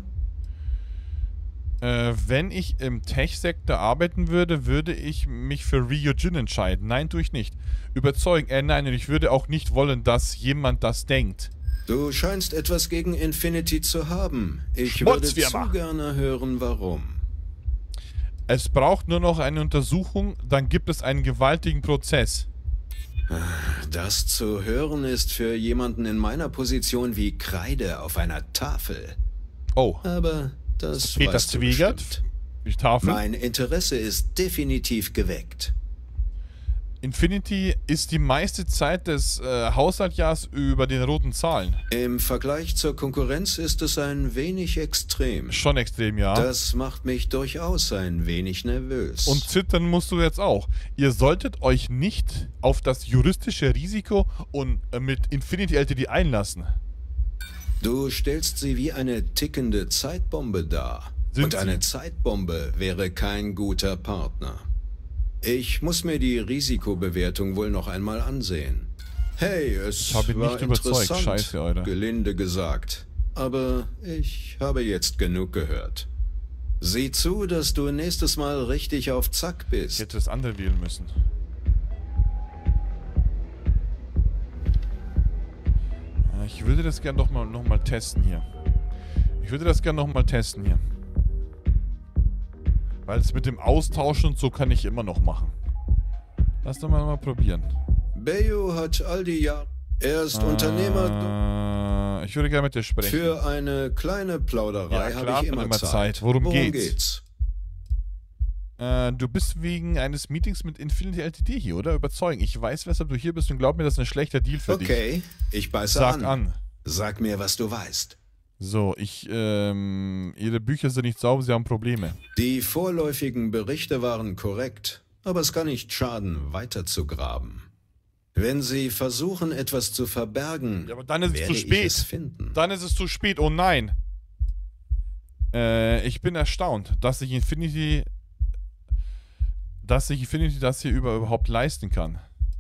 Äh, wenn ich im Tech-Sektor arbeiten würde, würde ich mich für Ryujin entscheiden. Nein, tue ich nicht. Überzeugen, äh, nein, und ich würde auch nicht wollen, dass jemand das denkt. Du scheinst etwas gegen Infinity zu haben. Ich würde zu gerne hören, warum. Es braucht nur noch eine Untersuchung, dann gibt es einen gewaltigen Prozess. Das zu hören ist für jemanden in meiner Position wie Kreide auf einer Tafel. Oh. Aber das Peter weißt du Zwiegert? bestimmt. Die Tafel? Mein Interesse ist definitiv geweckt. Infinity ist die meiste Zeit des äh, Haushaltsjahres über den roten Zahlen. Im Vergleich zur Konkurrenz ist es ein wenig extrem. Schon extrem, ja. Das macht mich durchaus ein wenig nervös. Und zittern musst du jetzt auch. Ihr solltet euch nicht auf das juristische Risiko und äh, mit Infinity L T D einlassen. Du stellst sie wie eine tickende Zeitbombe dar. Sind Und sie? eine Zeitbombe wäre kein guter Partner. Ich muss mir die Risikobewertung wohl noch einmal ansehen. Hey, es Ich hab ihn war nicht überzeugt. interessant, Scheiße, Alter. gelinde gesagt. Aber ich habe jetzt genug gehört. Sieh zu, dass du nächstes Mal richtig auf Zack bist. Ich hätte das andere wählen müssen. Ich würde das gerne noch mal, noch mal testen hier. Ich würde das gerne noch mal testen hier. Weil es mit dem Austauschen und so kann ich immer noch machen. Lass doch mal, mal probieren. Bayo hat all die Jahre... Er ist äh, Unternehmer... Ich würde gerne mit dir sprechen. Für eine kleine Plauderei Ja, habe klar, ich immer, immer Zeit. Zeit. Worum, Worum geht's? geht's? Äh, du bist wegen eines Meetings mit Infinity L T D hier, oder? Überzeugen. Ich weiß, weshalb du hier bist und glaub mir, das ist ein schlechter Deal für dich. Okay, ich beiße Sag an. an. Sag mir, was du weißt. So, ich, ähm, ihre Bücher sind nicht sauber, sie haben Probleme. Die vorläufigen Berichte waren korrekt, aber es kann nicht schaden, weiterzugraben. Wenn Sie versuchen, etwas zu verbergen, ja, aber dann ist es werde zu ich spät. es finden. Dann ist es zu spät, oh nein. Äh, ich bin erstaunt, dass sich Infinity, dass sich Infinity das hier über, überhaupt leisten kann.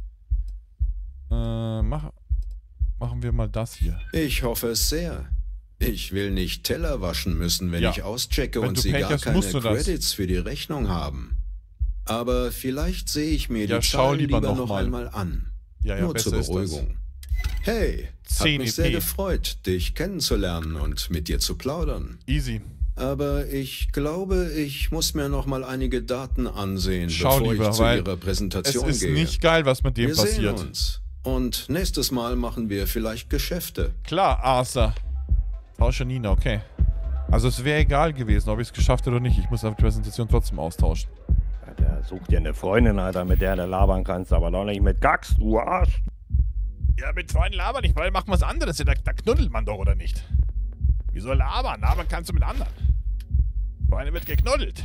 Äh, mach, machen wir mal das hier. Ich hoffe es sehr. Ich will nicht Teller waschen müssen, wenn Ja. ich auschecke Wenn und du Sie Pech gar hast, keine musst du das. Credits für die Rechnung haben. Aber vielleicht sehe ich mir Ja, die schau Zahlen lieber lieber noch noch mal. einmal an. Ja, ja, Nur zur besser ist das. Beruhigung. Hey, hat zehn mich E P. sehr gefreut, dich kennenzulernen und mit dir zu plaudern. Easy. Aber ich glaube, ich muss mir noch mal einige Daten ansehen, Schau bevor lieber, ich zu weil Ihrer Präsentation es ist gehe. nicht geil, was mit dem wir passiert. Sehen uns. Und nächstes Mal machen wir vielleicht Geschäfte. Klar, Arthur. Tausche Nina, okay. Also es wäre egal gewesen, ob ich es geschafft hätte oder nicht. Ich muss auf die Präsentation trotzdem austauschen. Ja, der sucht dir eine Freundin, Alter, mit der du labern kannst, aber doch nicht mit Gax, du Arsch. Ja, mit Freunden labern nicht, weil macht was anderes. Da, da knuddelt man doch, oder nicht? Wieso labern? Labern kannst du mit anderen. Freunde wird geknuddelt.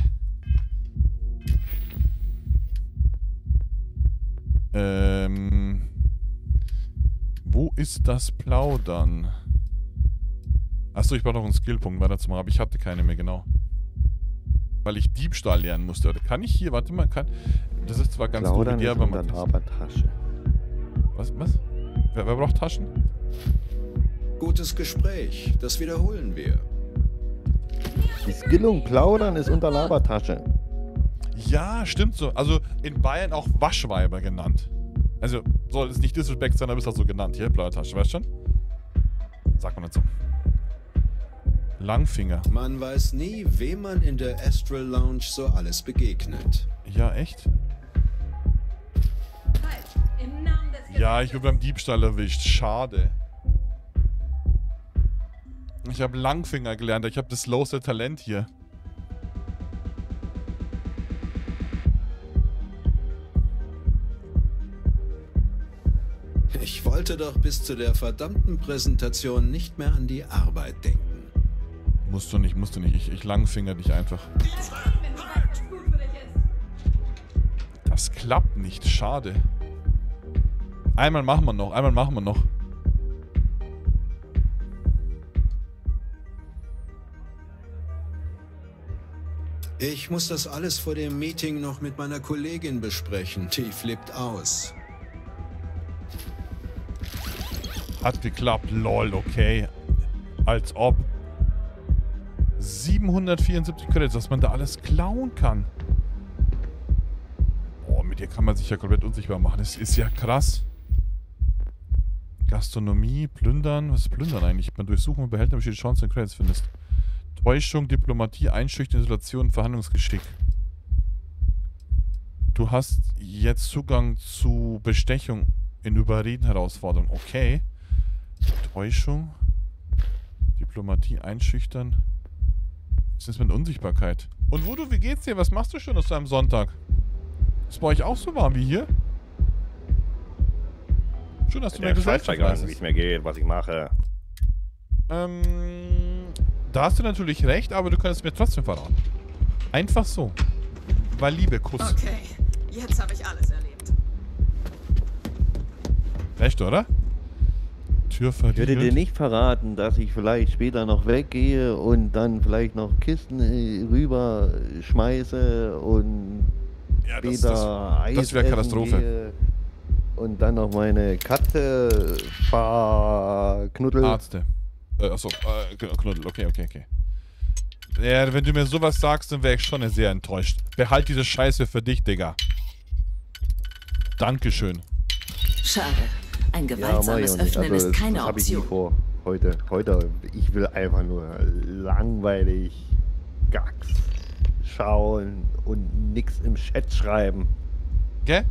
Ähm... Wo ist das Plaudern? Achso, ich brauche noch einen Skillpunkt weiterzumachen, aber ich hatte keine mehr, genau. Weil ich Diebstahl lernen musste. Oder kann ich hier, warte mal, kann... Das ist zwar ganz Plaudern doof, ist aber man... Unterlabertasche. Was, was? Wer, wer braucht Taschen? Gutes Gespräch, das wiederholen wir. Die Skillung Plaudern ist Unterlabertasche. Ja, stimmt so. Also in Bayern auch Waschweiber genannt. Also soll es nicht Disrespect sein, aber ist das so genannt. Hier, Plaudertasche, weißt du schon? Sagt man nicht so. Langfinger. Man weiß nie, wem man in der Astral Lounge so alles begegnet. Ja, echt? Ja, ich bin beim Diebstahl erwischt. Schade. Ich habe Langfinger gelernt. Ich habe das lowste Talent hier. Ich wollte doch bis zu der verdammten Präsentation nicht mehr an die Arbeit denken. Musst du nicht, musst du nicht. Ich, ich langfinger dich einfach. Das klappt nicht. Schade. Einmal machen wir noch. Einmal machen wir noch. Ich muss das alles vor dem Meeting noch mit meiner Kollegin besprechen. Die flippt aus. Hat geklappt, lol, okay. Als ob. siebenhundertvierundsiebzig Credits, was man da alles klauen kann. Oh, mit ihr kann man sich ja komplett unsichtbar machen. Das ist ja krass. Gastronomie, Plündern. Was ist Plündern eigentlich? Man durchsuchen und behält, damit du die Chance, den Credits findest. Täuschung, Diplomatie, Einschüchtern, Isolation, Verhandlungsgeschick. Du hast jetzt Zugang zu Bestechung in Überreden-Herausforderung. Okay. Täuschung, Diplomatie, Einschüchtern. Was ist mit Unsichtbarkeit? Und Voodoo, wie geht's dir? Was machst du schon aus deinem Sonntag? Ist bei euch auch so warm wie hier? Schön, dass du mir gesagt hast, wie es mir geht, was ich mache. Ähm, da hast du natürlich recht, aber du kannst mir trotzdem verraten. Einfach so. Weil Liebe, Kuss. Okay, jetzt habe ich alles erlebt. Recht, oder? Tür Ich würde verriegelt. dir nicht verraten, dass ich vielleicht später noch weggehe und dann vielleicht noch Kisten äh, rüber schmeiße und Ja, das- später das- Eis das wäre essen Katastrophe. gehe und dann noch meine Katze verknuddel. Arzte. Äh, achso, äh, Knuddel. Okay, okay, okay. Ja, wenn du mir sowas sagst, dann wäre ich schon sehr enttäuscht. Behalt diese Scheiße für dich, Digga. Dankeschön. Schade. Ein Ja, gewaltsames Marion, Öffnen also, ist keine das habe ich nie Option. vor. Heute, heute, ich will einfach nur langweilig Gags schauen und nix im Chat schreiben. Gell?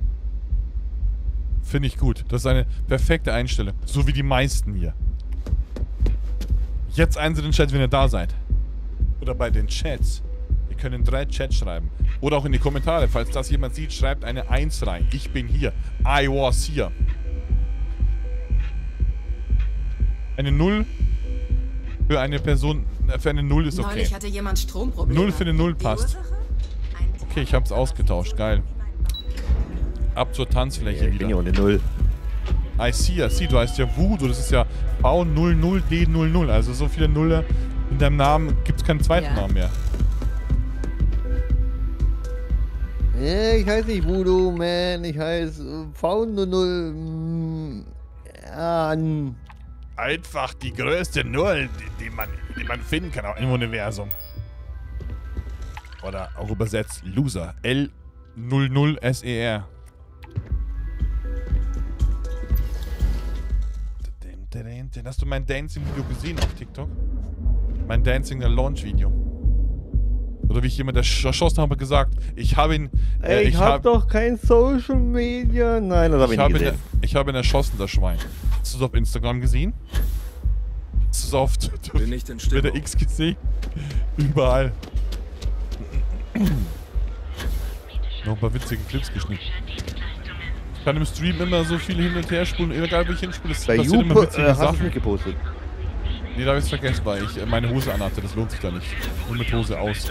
Finde ich gut. Das ist eine perfekte Einstellung. So wie die meisten hier. Jetzt eins in den Chat, wenn ihr da seid. Oder bei den Chats. Ihr könnt in drei Chats schreiben. Oder auch in die Kommentare. Falls das jemand sieht, schreibt eine eins rein. Ich bin hier. I was here. Eine null für eine Person, für eine null ist okay. Neulich hatte jemand Stromprobleme. null für eine null passt. Okay, ich hab's ausgetauscht. Geil. Ab zur Tanzfläche Ja, ich wieder. bin ja ohne Null. I see, I see. Du heißt ja Voodoo. Das ist ja V null null D null null. Also so viele Nuller in deinem Namen gibt's keinen zweiten Ja. Namen mehr. Ja, ich heiße nicht Voodoo, man. Ich heiße V null null. An. Einfach die größte Null, die, die, man, die man finden kann auch im Universum. Oder auch übersetzt Loser. L null null S E R. Hast du mein Dancing-Video gesehen auf TikTok? Mein Dancing-Launch-Video. Oder wie ich jemand erschossen habe gesagt, ich habe ihn... Äh, Ey, ich, ich hab, hab doch kein Social Media. Nein, das hab ich, ich nicht habe ihn, gesehen. ich habe ihn erschossen, das Schwein. Hast du es auf Instagram gesehen? Hast du es auf Bin nicht in Twitter Stimmung. X gesehen? Überall. Noch ein paar witzige Clips geschnitten. Ich kann im Stream immer so viel hin und her spulen, egal wo ich hinspule, es Bei passieren immer Jupe witzige äh, hast du Sachen. nicht gepostet. Nee, da hab ich's vergessen, weil ich äh, meine Hose anhatte, das lohnt sich da nicht. Nur mit Hose aus.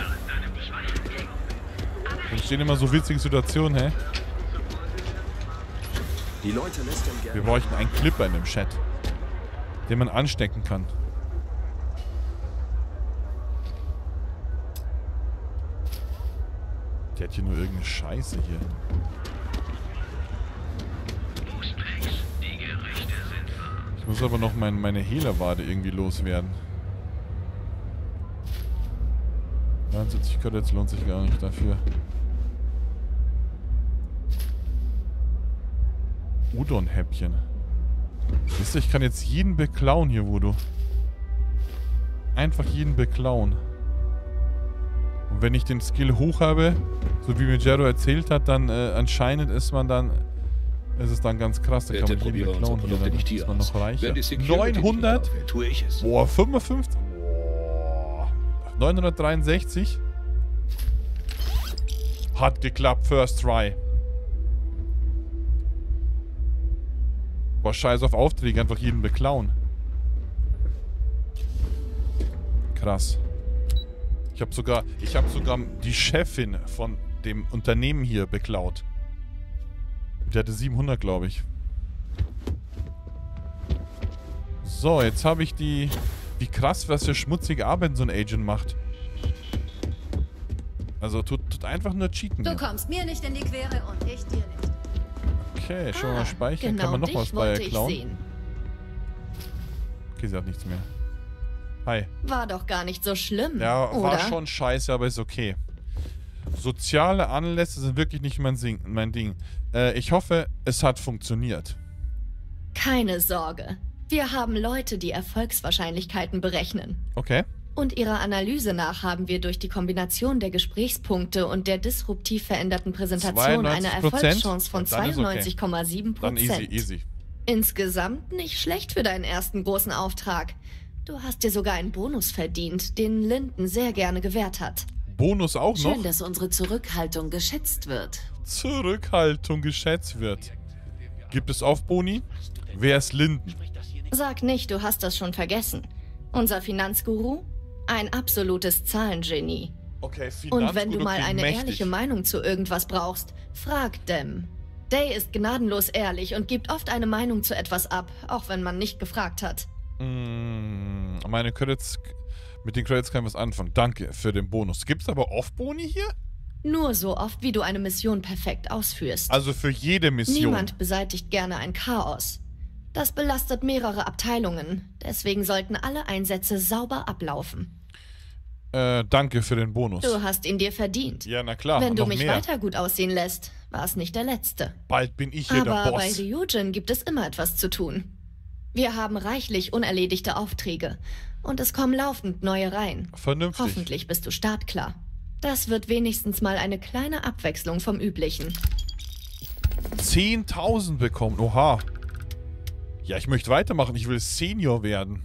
Da stehen immer so witzige Situationen, hä? Die Leute lästern Wir gerne. bräuchten einen Clipper in dem Chat, den man anstecken kann. Der hat hier nur irgendeine Scheiße hier. Ich muss aber noch mein, meine Hehlerwade irgendwie loswerden. neunundsiebzig Credits lohnt sich gar nicht dafür. Udon-Häppchen. Wisst ihr, ich kann jetzt jeden beklauen hier, Voodoo. Einfach jeden beklauen. Und wenn ich den Skill hoch habe, so wie mir Jero erzählt hat, dann äh, anscheinend ist man dann... ist es dann ganz krass, da kann man jeden beklauen hier, dann ist man noch reicher. neunhundert? Tue ich es. Boah, fünfundfünfzig? Boah. neunhundertdreiundsechzig? Hat geklappt, first try. Boah, scheiß auf Aufträge, einfach jeden beklauen. Krass. Ich habe sogar, ich habe sogar die Chefin von dem Unternehmen hier beklaut. Die hatte siebenhundert, glaube ich. So, jetzt habe ich die... Wie krass, was für schmutzige Arbeit so ein Agent macht. Also tut, tut einfach nur cheaten. Du hier. kommst mir nicht in die Quere und ich dir nicht. Okay, schon mal speichern. Genau Kann man noch was dich bei ihr wollte ich klauen? sehen. Okay, sie hat nichts mehr. Hi. War doch gar nicht so schlimm, Ja, oder? war schon scheiße, aber ist okay. Soziale Anlässe sind wirklich nicht mein, Sing mein Ding. Äh, ich hoffe, es hat funktioniert. Keine Sorge. Wir haben Leute, die Erfolgswahrscheinlichkeiten berechnen. Okay. Und ihrer Analyse nach haben wir durch die Kombination der Gesprächspunkte und der disruptiv veränderten Präsentation eine zweiundneunzig Prozent? Erfolgschance von Dann ist okay. zweiundneunzig Komma sieben Dann Prozent. easy, easy. Insgesamt nicht schlecht für deinen ersten großen Auftrag. Du hast dir sogar einen Bonus verdient, den Linden sehr gerne gewährt hat. Bonus auch noch? Schön, dass unsere Zurückhaltung geschätzt wird. Zurückhaltung geschätzt wird. Gibt es Aufboni? Wer ist Linden? Sag nicht, du hast das schon vergessen. Unser Finanzguru? Ein absolutes Zahlengenie. Okay, Und wenn du Finanzguru mal klingt eine mächtig. ehrliche Meinung zu irgendwas brauchst, frag Dem. Day ist gnadenlos ehrlich und gibt oft eine Meinung zu etwas ab, auch wenn man nicht gefragt hat. Mm, meine Credits, mit den Credits kann ich was anfangen. Danke für den Bonus. Gibt es aber Off-Boni hier? Nur so oft, wie du eine Mission perfekt ausführst. Also für jede Mission. Niemand beseitigt gerne ein Chaos. Das belastet mehrere Abteilungen. Deswegen sollten alle Einsätze sauber ablaufen. Äh, danke für den Bonus. Du hast ihn dir verdient. Ja, na klar. Wenn du noch mich mehr. weiter gut aussehen lässt, war es nicht der letzte. Bald bin ich hier Aber der bei Boss. Ryujin gibt es immer etwas zu tun. Wir haben reichlich unerledigte Aufträge. Und es kommen laufend neue rein. Vernünftig. Hoffentlich bist du startklar. Das wird wenigstens mal eine kleine Abwechslung vom Üblichen. zehntausend bekommen. Oha. Ja, ich möchte weitermachen. Ich will Senior werden.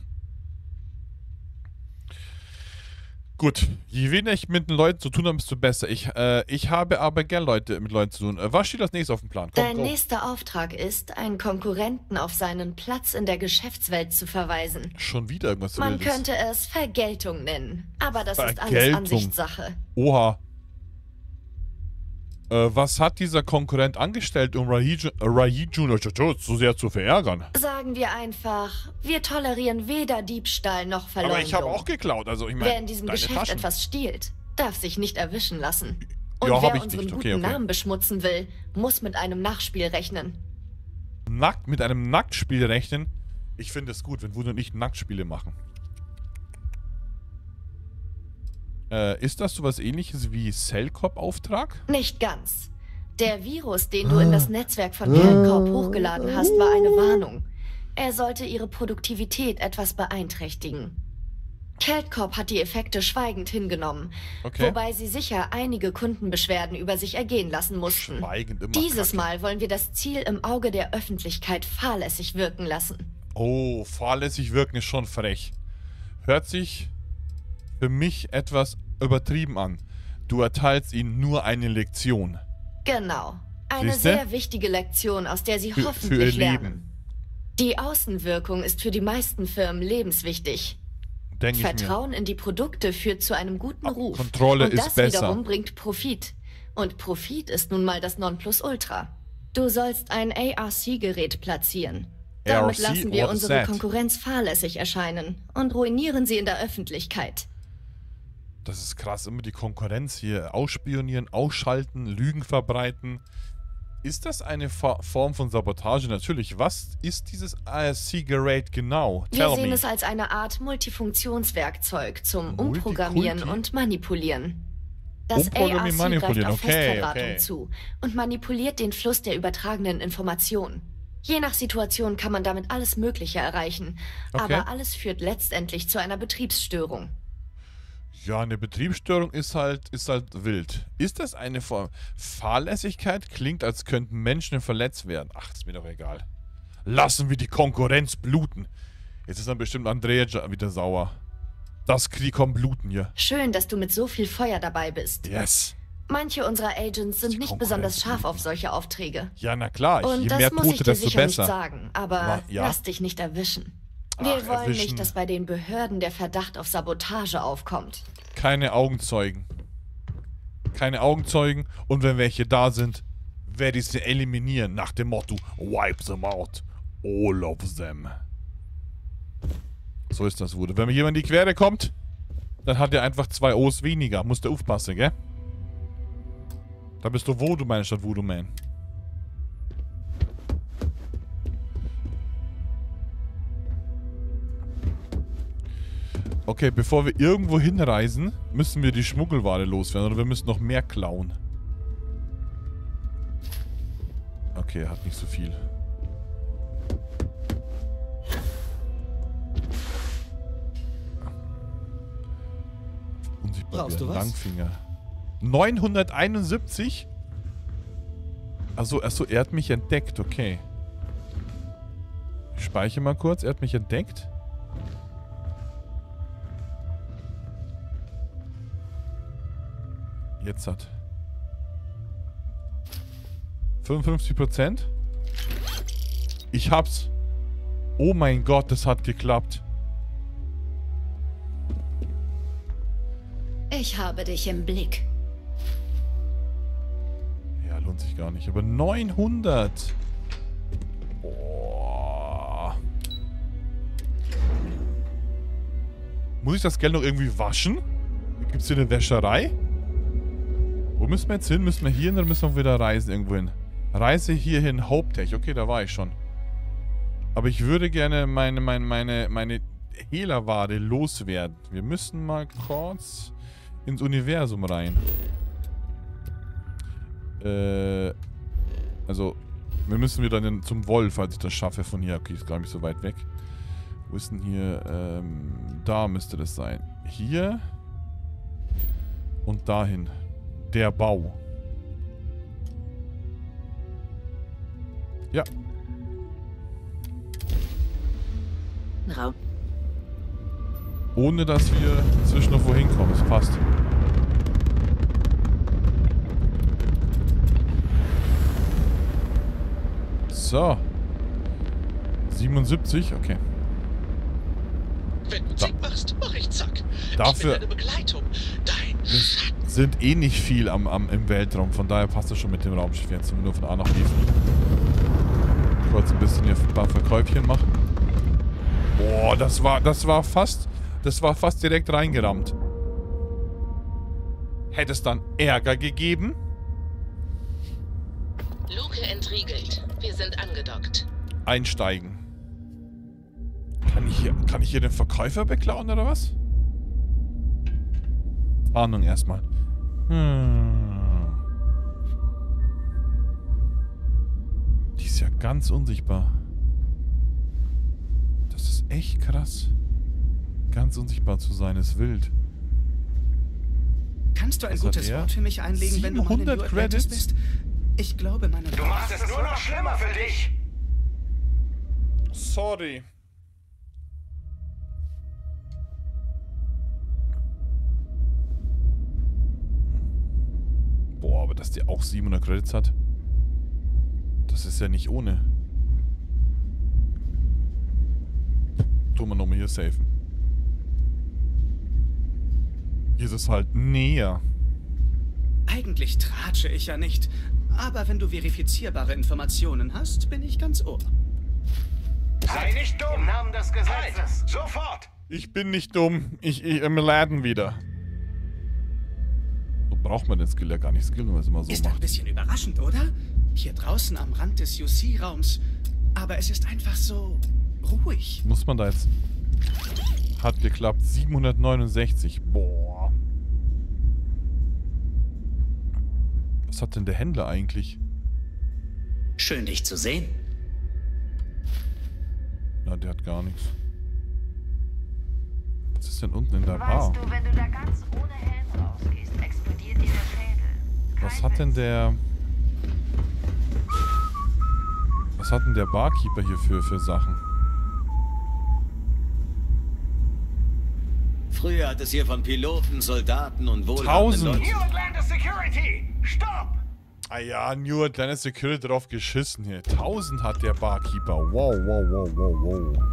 Gut. Je weniger ich mit den Leuten zu tun habe, desto besser. Ich, äh, ich habe aber gern Leute mit Leuten zu tun. Äh, was steht als nächstes auf dem Plan? Komm, Dein go. nächster Auftrag ist, einen Konkurrenten auf seinen Platz in der Geschäftswelt zu verweisen. Schon wieder irgendwas Man Wildes. könnte es Vergeltung nennen. Aber das ist alles Vergeltung. Ansichtssache. Oha. Äh, was hat dieser Konkurrent angestellt, um Ryujin so sehr zu verärgern? Sagen wir einfach, wir tolerieren weder Diebstahl noch Verleumdung. Aber ich habe auch geklaut, also ich meine, Wer in diesem deine Geschäft Taschen. etwas stiehlt, darf sich nicht erwischen lassen. Und Ja, hab wer ich unseren nicht. guten Okay, okay. Namen beschmutzen will, muss mit einem Nachspiel rechnen. Nackt mit einem Nacktspiel rechnen? Ich finde es gut, wenn Wudo und ich Nacktspiele machen. Äh, ist das sowas ähnliches wie Cellcop-Auftrag? Nicht ganz. Der Virus, den du in das Netzwerk von Calcorp hochgeladen hast, war eine Warnung. Er sollte ihre Produktivität etwas beeinträchtigen. Calcorp hat die Effekte schweigend hingenommen, Okay. wobei sie sicher einige Kundenbeschwerden über sich ergehen lassen mussten. Schweigend immer Dieses Kacke. Mal wollen wir das Ziel im Auge der Öffentlichkeit fahrlässig wirken lassen. Oh, fahrlässig wirken ist schon frech. Hört sich für mich etwas übertrieben an. Du erteilst ihnen nur eine Lektion. Genau. Eine Siehste? sehr wichtige Lektion, aus der sie Für- für hoffentlich ihr lernen. Leben. Die Außenwirkung ist für die meisten Firmen lebenswichtig. Denke ich mir. Vertrauen in die Produkte führt zu einem guten Ruf. Kontrolle Und ist das besser. wiederum bringt Profit. Und Profit ist nun mal das Nonplusultra. Du sollst ein A R C-Gerät platzieren. Damit A R C? lassen wir What is unsere that? Konkurrenz fahrlässig erscheinen und ruinieren sie in der Öffentlichkeit. Das ist krass, immer die Konkurrenz hier ausspionieren, ausschalten, Lügen verbreiten. Ist das eine Fa- Form von Sabotage? Natürlich. Was ist dieses A R C-Gerät genau? Wir Tell sehen me. es als eine Art Multifunktionswerkzeug zum Multikulti? Umprogrammieren und Manipulieren. Das A R Umprogrammieren, C manipulieren, greift auf okay, Festverdrahtung okay. zu und manipuliert den Fluss der übertragenen Informationen. Je nach Situation kann man damit alles Mögliche erreichen, Okay. aber alles führt letztendlich zu einer Betriebsstörung. Ja, eine Betriebsstörung ist halt, ist halt wild. Ist das eine Form? Fahrlässigkeit klingt, als könnten Menschen verletzt werden. Ach, ist mir doch egal. Lassen wir die Konkurrenz bluten. Jetzt ist dann bestimmt Andrea ja wieder sauer. Das Krieg kommt bluten hier. Schön, dass du mit so viel Feuer dabei bist. Yes. Manche unserer Agents sind nicht besonders scharf auf solche Aufträge. Ja, na klar. Und Je das mehr muss ich Tote, dir desto sicher besser. nicht sagen, aber Na, ja. lass dich nicht erwischen. Wir Ach, wollen erwischen. nicht, dass bei den Behörden der Verdacht auf Sabotage aufkommt. Keine Augenzeugen. Keine Augenzeugen. Und wenn welche da sind, werde ich sie eliminieren. Nach dem Motto, wipe them out. All of them. So ist das, Wude. Wenn mir jemand in die Quere kommt, dann hat er einfach zwei O's weniger. Musst du aufpassen, gell? Da bist du Voodoo Man statt Voodoo Man. Okay, bevor wir irgendwo hinreisen, müssen wir die Schmuggelware loswerden. Oder wir müssen noch mehr klauen. Okay, er hat nicht so viel. Unsichtbar Brauchst wie ein du was? Langfinger. neunhunderteinundsiebzig? Achso, achso, er hat mich entdeckt, okay. Ich speichere mal kurz, er hat mich entdeckt. Jetzt hat. fünfundfünfzig Prozent. Ich hab's. Oh mein Gott, das hat geklappt. Ich habe dich im Blick. Ja, lohnt sich gar nicht. Aber neunhundert. Boah. Muss ich das Geld noch irgendwie waschen? Gibt's hier eine Wäscherei? Wo müssen wir jetzt hin? Müssen wir hier hin oder müssen wir wieder reisen irgendwo hin? Reise hierhin, Haupttech. Okay, da war ich schon. Aber ich würde gerne meine, meine, meine, meine Hehlerware loswerden. Wir müssen mal kurz ins Universum rein. Äh, also, wir müssen wieder in, zum Wolf, falls ich das schaffe von hier. Okay, ist gar nicht so weit weg. Wo ist denn hier? Ähm, da müsste das sein. Hier. Und dahin. Der Bau. Ja. Raum. Ohne dass wir zwischen noch wohin kommen. Das passt. So. siebenundsiebzig, okay. Wenn du Zick machst, mach ich zack. Dafür Ich bin deine Begleitung. Dein Schatten. sind eh nicht viel am, am, im Weltraum. Von daher passt das schon mit dem Raumschiff jetzt. Wenn wir nur von A nach B fliegen. Kurz ein bisschen hier ein paar Verkäufchen machen. Boah, das war, das war fast, das war fast direkt reingerammt. Hätte es dann Ärger gegeben? Luke entriegelt. Wir sind angedockt. Einsteigen. Kann ich hier, kann ich hier den Verkäufer beklauen oder was? Ahnung erstmal. Hm. Die ist ja ganz unsichtbar. Das ist echt krass. Ganz unsichtbar zu sein ist wild. Kannst du ein Was gutes hat er? Wort für mich einlegen, wenn du mal in New siebenhundert Atlantis Credits? bist? Ich glaube, meine... Du machst es nur noch schlimmer für dich. Sorry. Boah, aber dass die auch siebenhundert Credits hat. Das ist ja nicht ohne. Tun wir nochmal hier safen. Hier ist es halt näher. Eigentlich tratsche ich ja nicht. Aber wenn du verifizierbare Informationen hast, bin ich ganz ohr. Sei nicht dumm. Im Namen des Gesetzes. Sofort. Ich bin nicht dumm. Ich, ich im Laden wieder. So braucht man den Skill ja gar nicht skillen, wenn man es immer so Ist ein macht. bisschen überraschend, oder? Hier draußen am Rand des U C-Raums. Aber es ist einfach so ruhig. Muss man da jetzt... Hat geklappt. siebenhundertneunundsechzig. Boah. Was hat denn der Händler eigentlich? Schön, dich zu sehen. Na, der hat gar nichts. Was ist denn unten in der Bar? Weißt du, wenn du da ganz ohne Helm rausgehst, explodiert dir der Schädel. Was hat denn der... Was hat denn der Barkeeper hier für, für Sachen? Früher hat es hier von Piloten, Soldaten und wohlhabenden Tausend. Leuten... New Atlantis Security. Stopp. Ah ja, New Atlantis Security drauf geschissen hier. tausend hat der Barkeeper. Wow, wow, wow, wow, wow.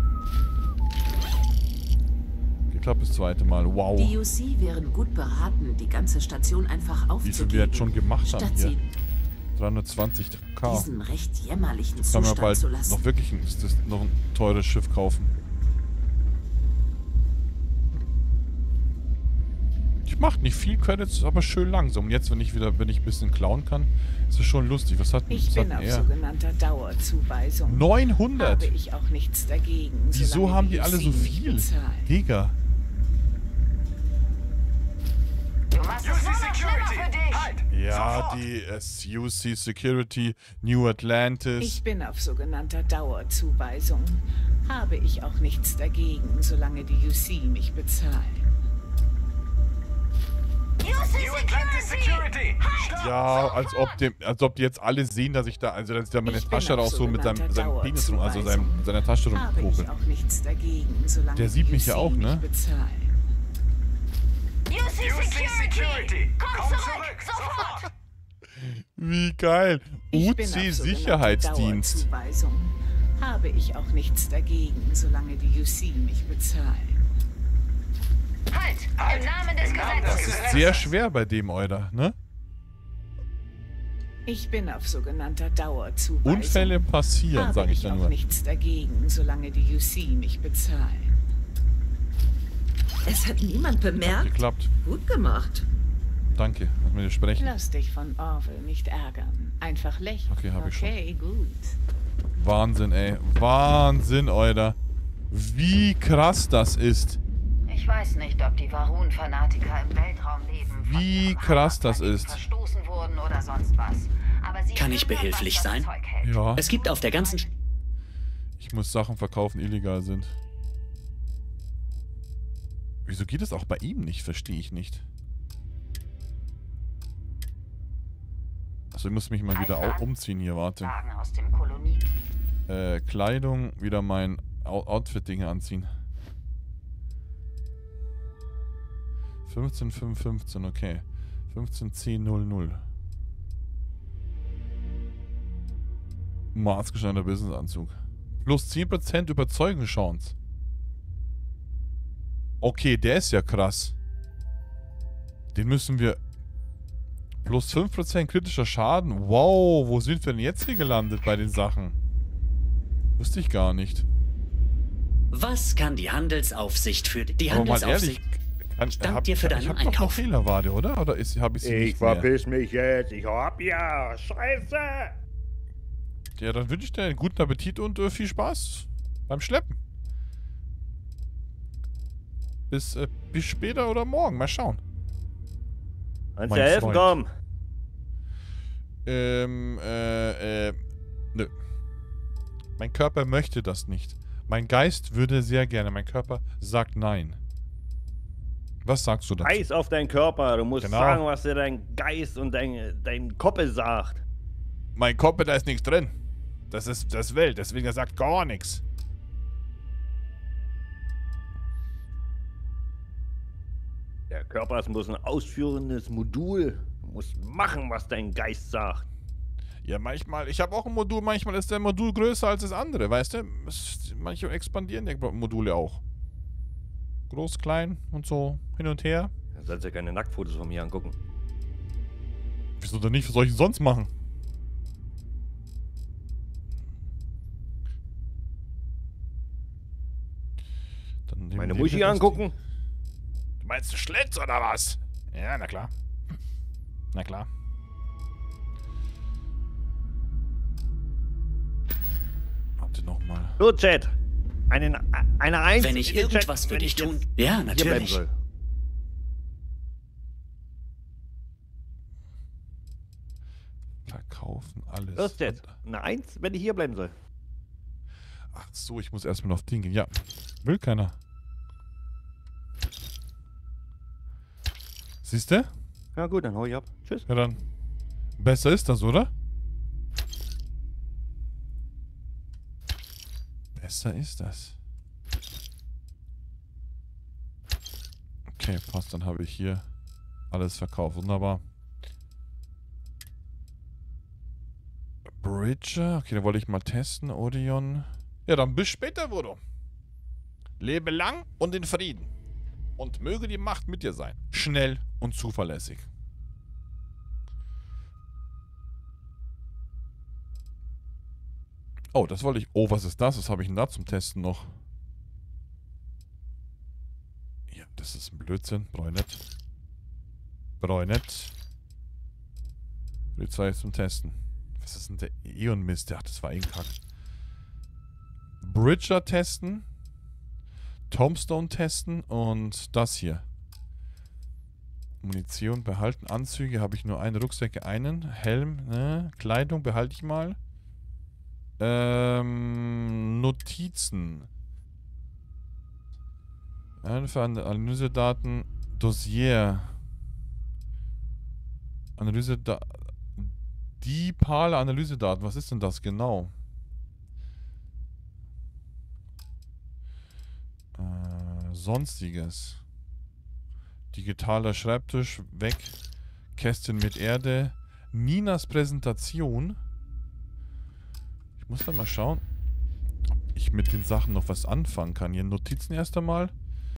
Geklappt das zweite Mal. Wow. Die U C wären gut beraten, die ganze Station einfach Wie aufzugeben. viel wir jetzt schon gemacht haben statt hier. sie dreihundertzwanzig K. diesen recht jämmerlichen Kann man Zustand bald zu lassen. noch wirklich ein, ist das noch ein teures Schiff kaufen. Ich nicht, macht nicht viel Credits, aber schön langsam. Und jetzt, wenn ich wieder, wenn ich ein bisschen klauen kann, ist es schon lustig. Was hat, Ich was bin hat auf er? sogenannter Dauerzuweisung. neunhundert? Habe ich auch nichts dagegen. Wieso solange haben die die alle so U C mich viel? bezahlen. Digga. Du machst es nur noch schlimmer für dich. Halt! Ja, die S U C Security, New Atlantis. Ich bin auf sogenannter Dauerzuweisung. Habe ich auch nichts dagegen, solange die U C mich bezahlen. New Atlantis Security! Ja, als ob, dem, als ob die jetzt alle sehen, dass ich da, also dass ich da meine Ich bin Tasche auf raus so mit seinem, sogenannter seinem Penis rum, also seinem, Dauerzuweisung. seiner Tasche Habe ich rumkuppel. auch nichts dagegen, solange Der sieht die mich U ja C auch, mich ne? bezahlen. U C U C Security! Security! Komm, Komm zurück, zurück, sofort! Wie geil. Ich U bin C auf sogenannter Sicherheitsdienst. Dauerzuweisung. Habe ich auch nichts dagegen, solange die U C mich bezahlen. Halt! Im Namen des Das Gesetzes! ist sehr schwer bei dem, Euler, ne? Ich bin auf sogenannter Dauerzuweisung. Unfälle passieren, Habe sage ich ich dann auch nur. nichts dagegen, solange die U C mich bezahlen. Es hat niemand bemerkt. Geklappt. Gut gemacht. Danke, lass mir sprechen. Lass dich von Orwell nicht ärgern. Einfach lächeln. Okay, hab ich schon. Okay, gut. Wahnsinn, ey. Wahnsinn, Euler. Wie krass das ist. Ich weiß nicht, ob die Varun-Fanatiker im Weltraum leben, von Wie ihrem krass das Heimatplaneten ist. verstoßen wurden oder sonst was. Aber sie Kann ich wissen, behilflich was das sein? Zeug hält. Ja. Es gibt auf der ganzen... Sch Ich muss Sachen verkaufen, die illegal sind. Wieso geht es auch bei ihm nicht? Verstehe ich nicht. Achso, ich muss mich mal wieder au- umziehen hier, warte. Wagen aus dem Kolonie. Äh, Kleidung, wieder mein Au- Outfit-Dinge anziehen. fünfzehn fünf fünfzehn, okay. fünfzehn zehn null null. Maßgeschneiderter Businessanzug. Plus zehn Prozent Überzeugungschance. Okay, der ist ja krass. Den müssen wir... Plus fünf Prozent kritischer Schaden. Wow, wo sind wir denn jetzt hier gelandet bei den Sachen? Wusste ich gar nicht. Was kann die Handelsaufsicht für... Die Aber mal Handelsaufsicht... ehrlich, kann, Dank hab, dir für ich deinen hab doch noch Einkauf. Fehlerwade, oder? Oder habe ich sie Ich nicht mehr? verpiss mich jetzt. Ich hab ja. Scheiße. Ja, dann wünsche ich dir einen guten Appetit und äh, viel Spaß beim Schleppen. Bis, äh, bis später oder morgen. Mal schauen. Kannst Mein du helfen, Freund. komm? Ähm, äh, äh, nö. Mein Körper möchte das nicht. Mein Geist würde sehr gerne. Mein Körper sagt nein. Was sagst du dazu? Eis auf deinen Körper. Du musst Genau. sagen, was dir dein Geist und dein, dein Koppel sagt. Mein Kopf, da ist nichts drin. Das ist das Welt, deswegen er sagt gar nichts. Der Körper ist bloß ein ausführendes Modul. Du musst machen, was dein Geist sagt. Ja, manchmal, ich habe auch ein Modul, manchmal ist der Modul größer als das andere, weißt du? Es- Manche expandieren die Module auch. Groß, klein und so hin und her. Dann sollst du ja keine Nacktfotos von mir angucken. Wieso denn nicht? Was soll ich denn sonst machen? Dann nehmen Meine wir Muschi das angucken? Ding. Du meinst du Schlitz oder was? Ja, na klar. Na klar. Warte nochmal. So, Chat. Einen, eine Eins. Wenn ich in den Chat, irgendwas für wenn dich ich tun... jetzt Ja, hier bleiben natürlich. soll. Verkaufen alles. Los, Chat. Eine Eins, wenn ich hier bleiben soll. Ach so, ich muss erstmal auf Ding gehen. Ja, will keiner. Siehst du? Ja gut, dann hau ich ab. Tschüss. Ja dann. Besser ist das, oder? Besser ist das. Okay, passt. Dann habe ich hier alles verkauft. Wunderbar. Bridger. Okay, dann wollte ich mal testen. Odeon. Ja, dann bis später, Vodo. Lebe lang und in Frieden. Und möge die Macht mit dir sein. Schnell und zuverlässig. Oh, das wollte ich... Oh, was ist das? Was habe ich denn da zum Testen noch? Ja, das ist ein Blödsinn. Brauche ich nicht. Brauche ich nicht. Polizei zum Testen. Was ist denn der Eon-Mist? Ach, das war eh ein Kack. Bridger testen. Tombstone testen und das hier. Munition behalten. Anzüge habe ich nur eine. Rucksäcke einen. Helm. Ne? Kleidung behalte ich mal. Ähm, Notizen. Für Analysedaten. Dossier. Analysedaten. Dipale Analysedaten. Was ist denn das genau? Äh, sonstiges. Digitaler Schreibtisch. Weg. Kästchen mit Erde. Ninas Präsentation. Ich muss dann mal schauen, ob ich mit den Sachen noch was anfangen kann. Hier Notizen erst einmal.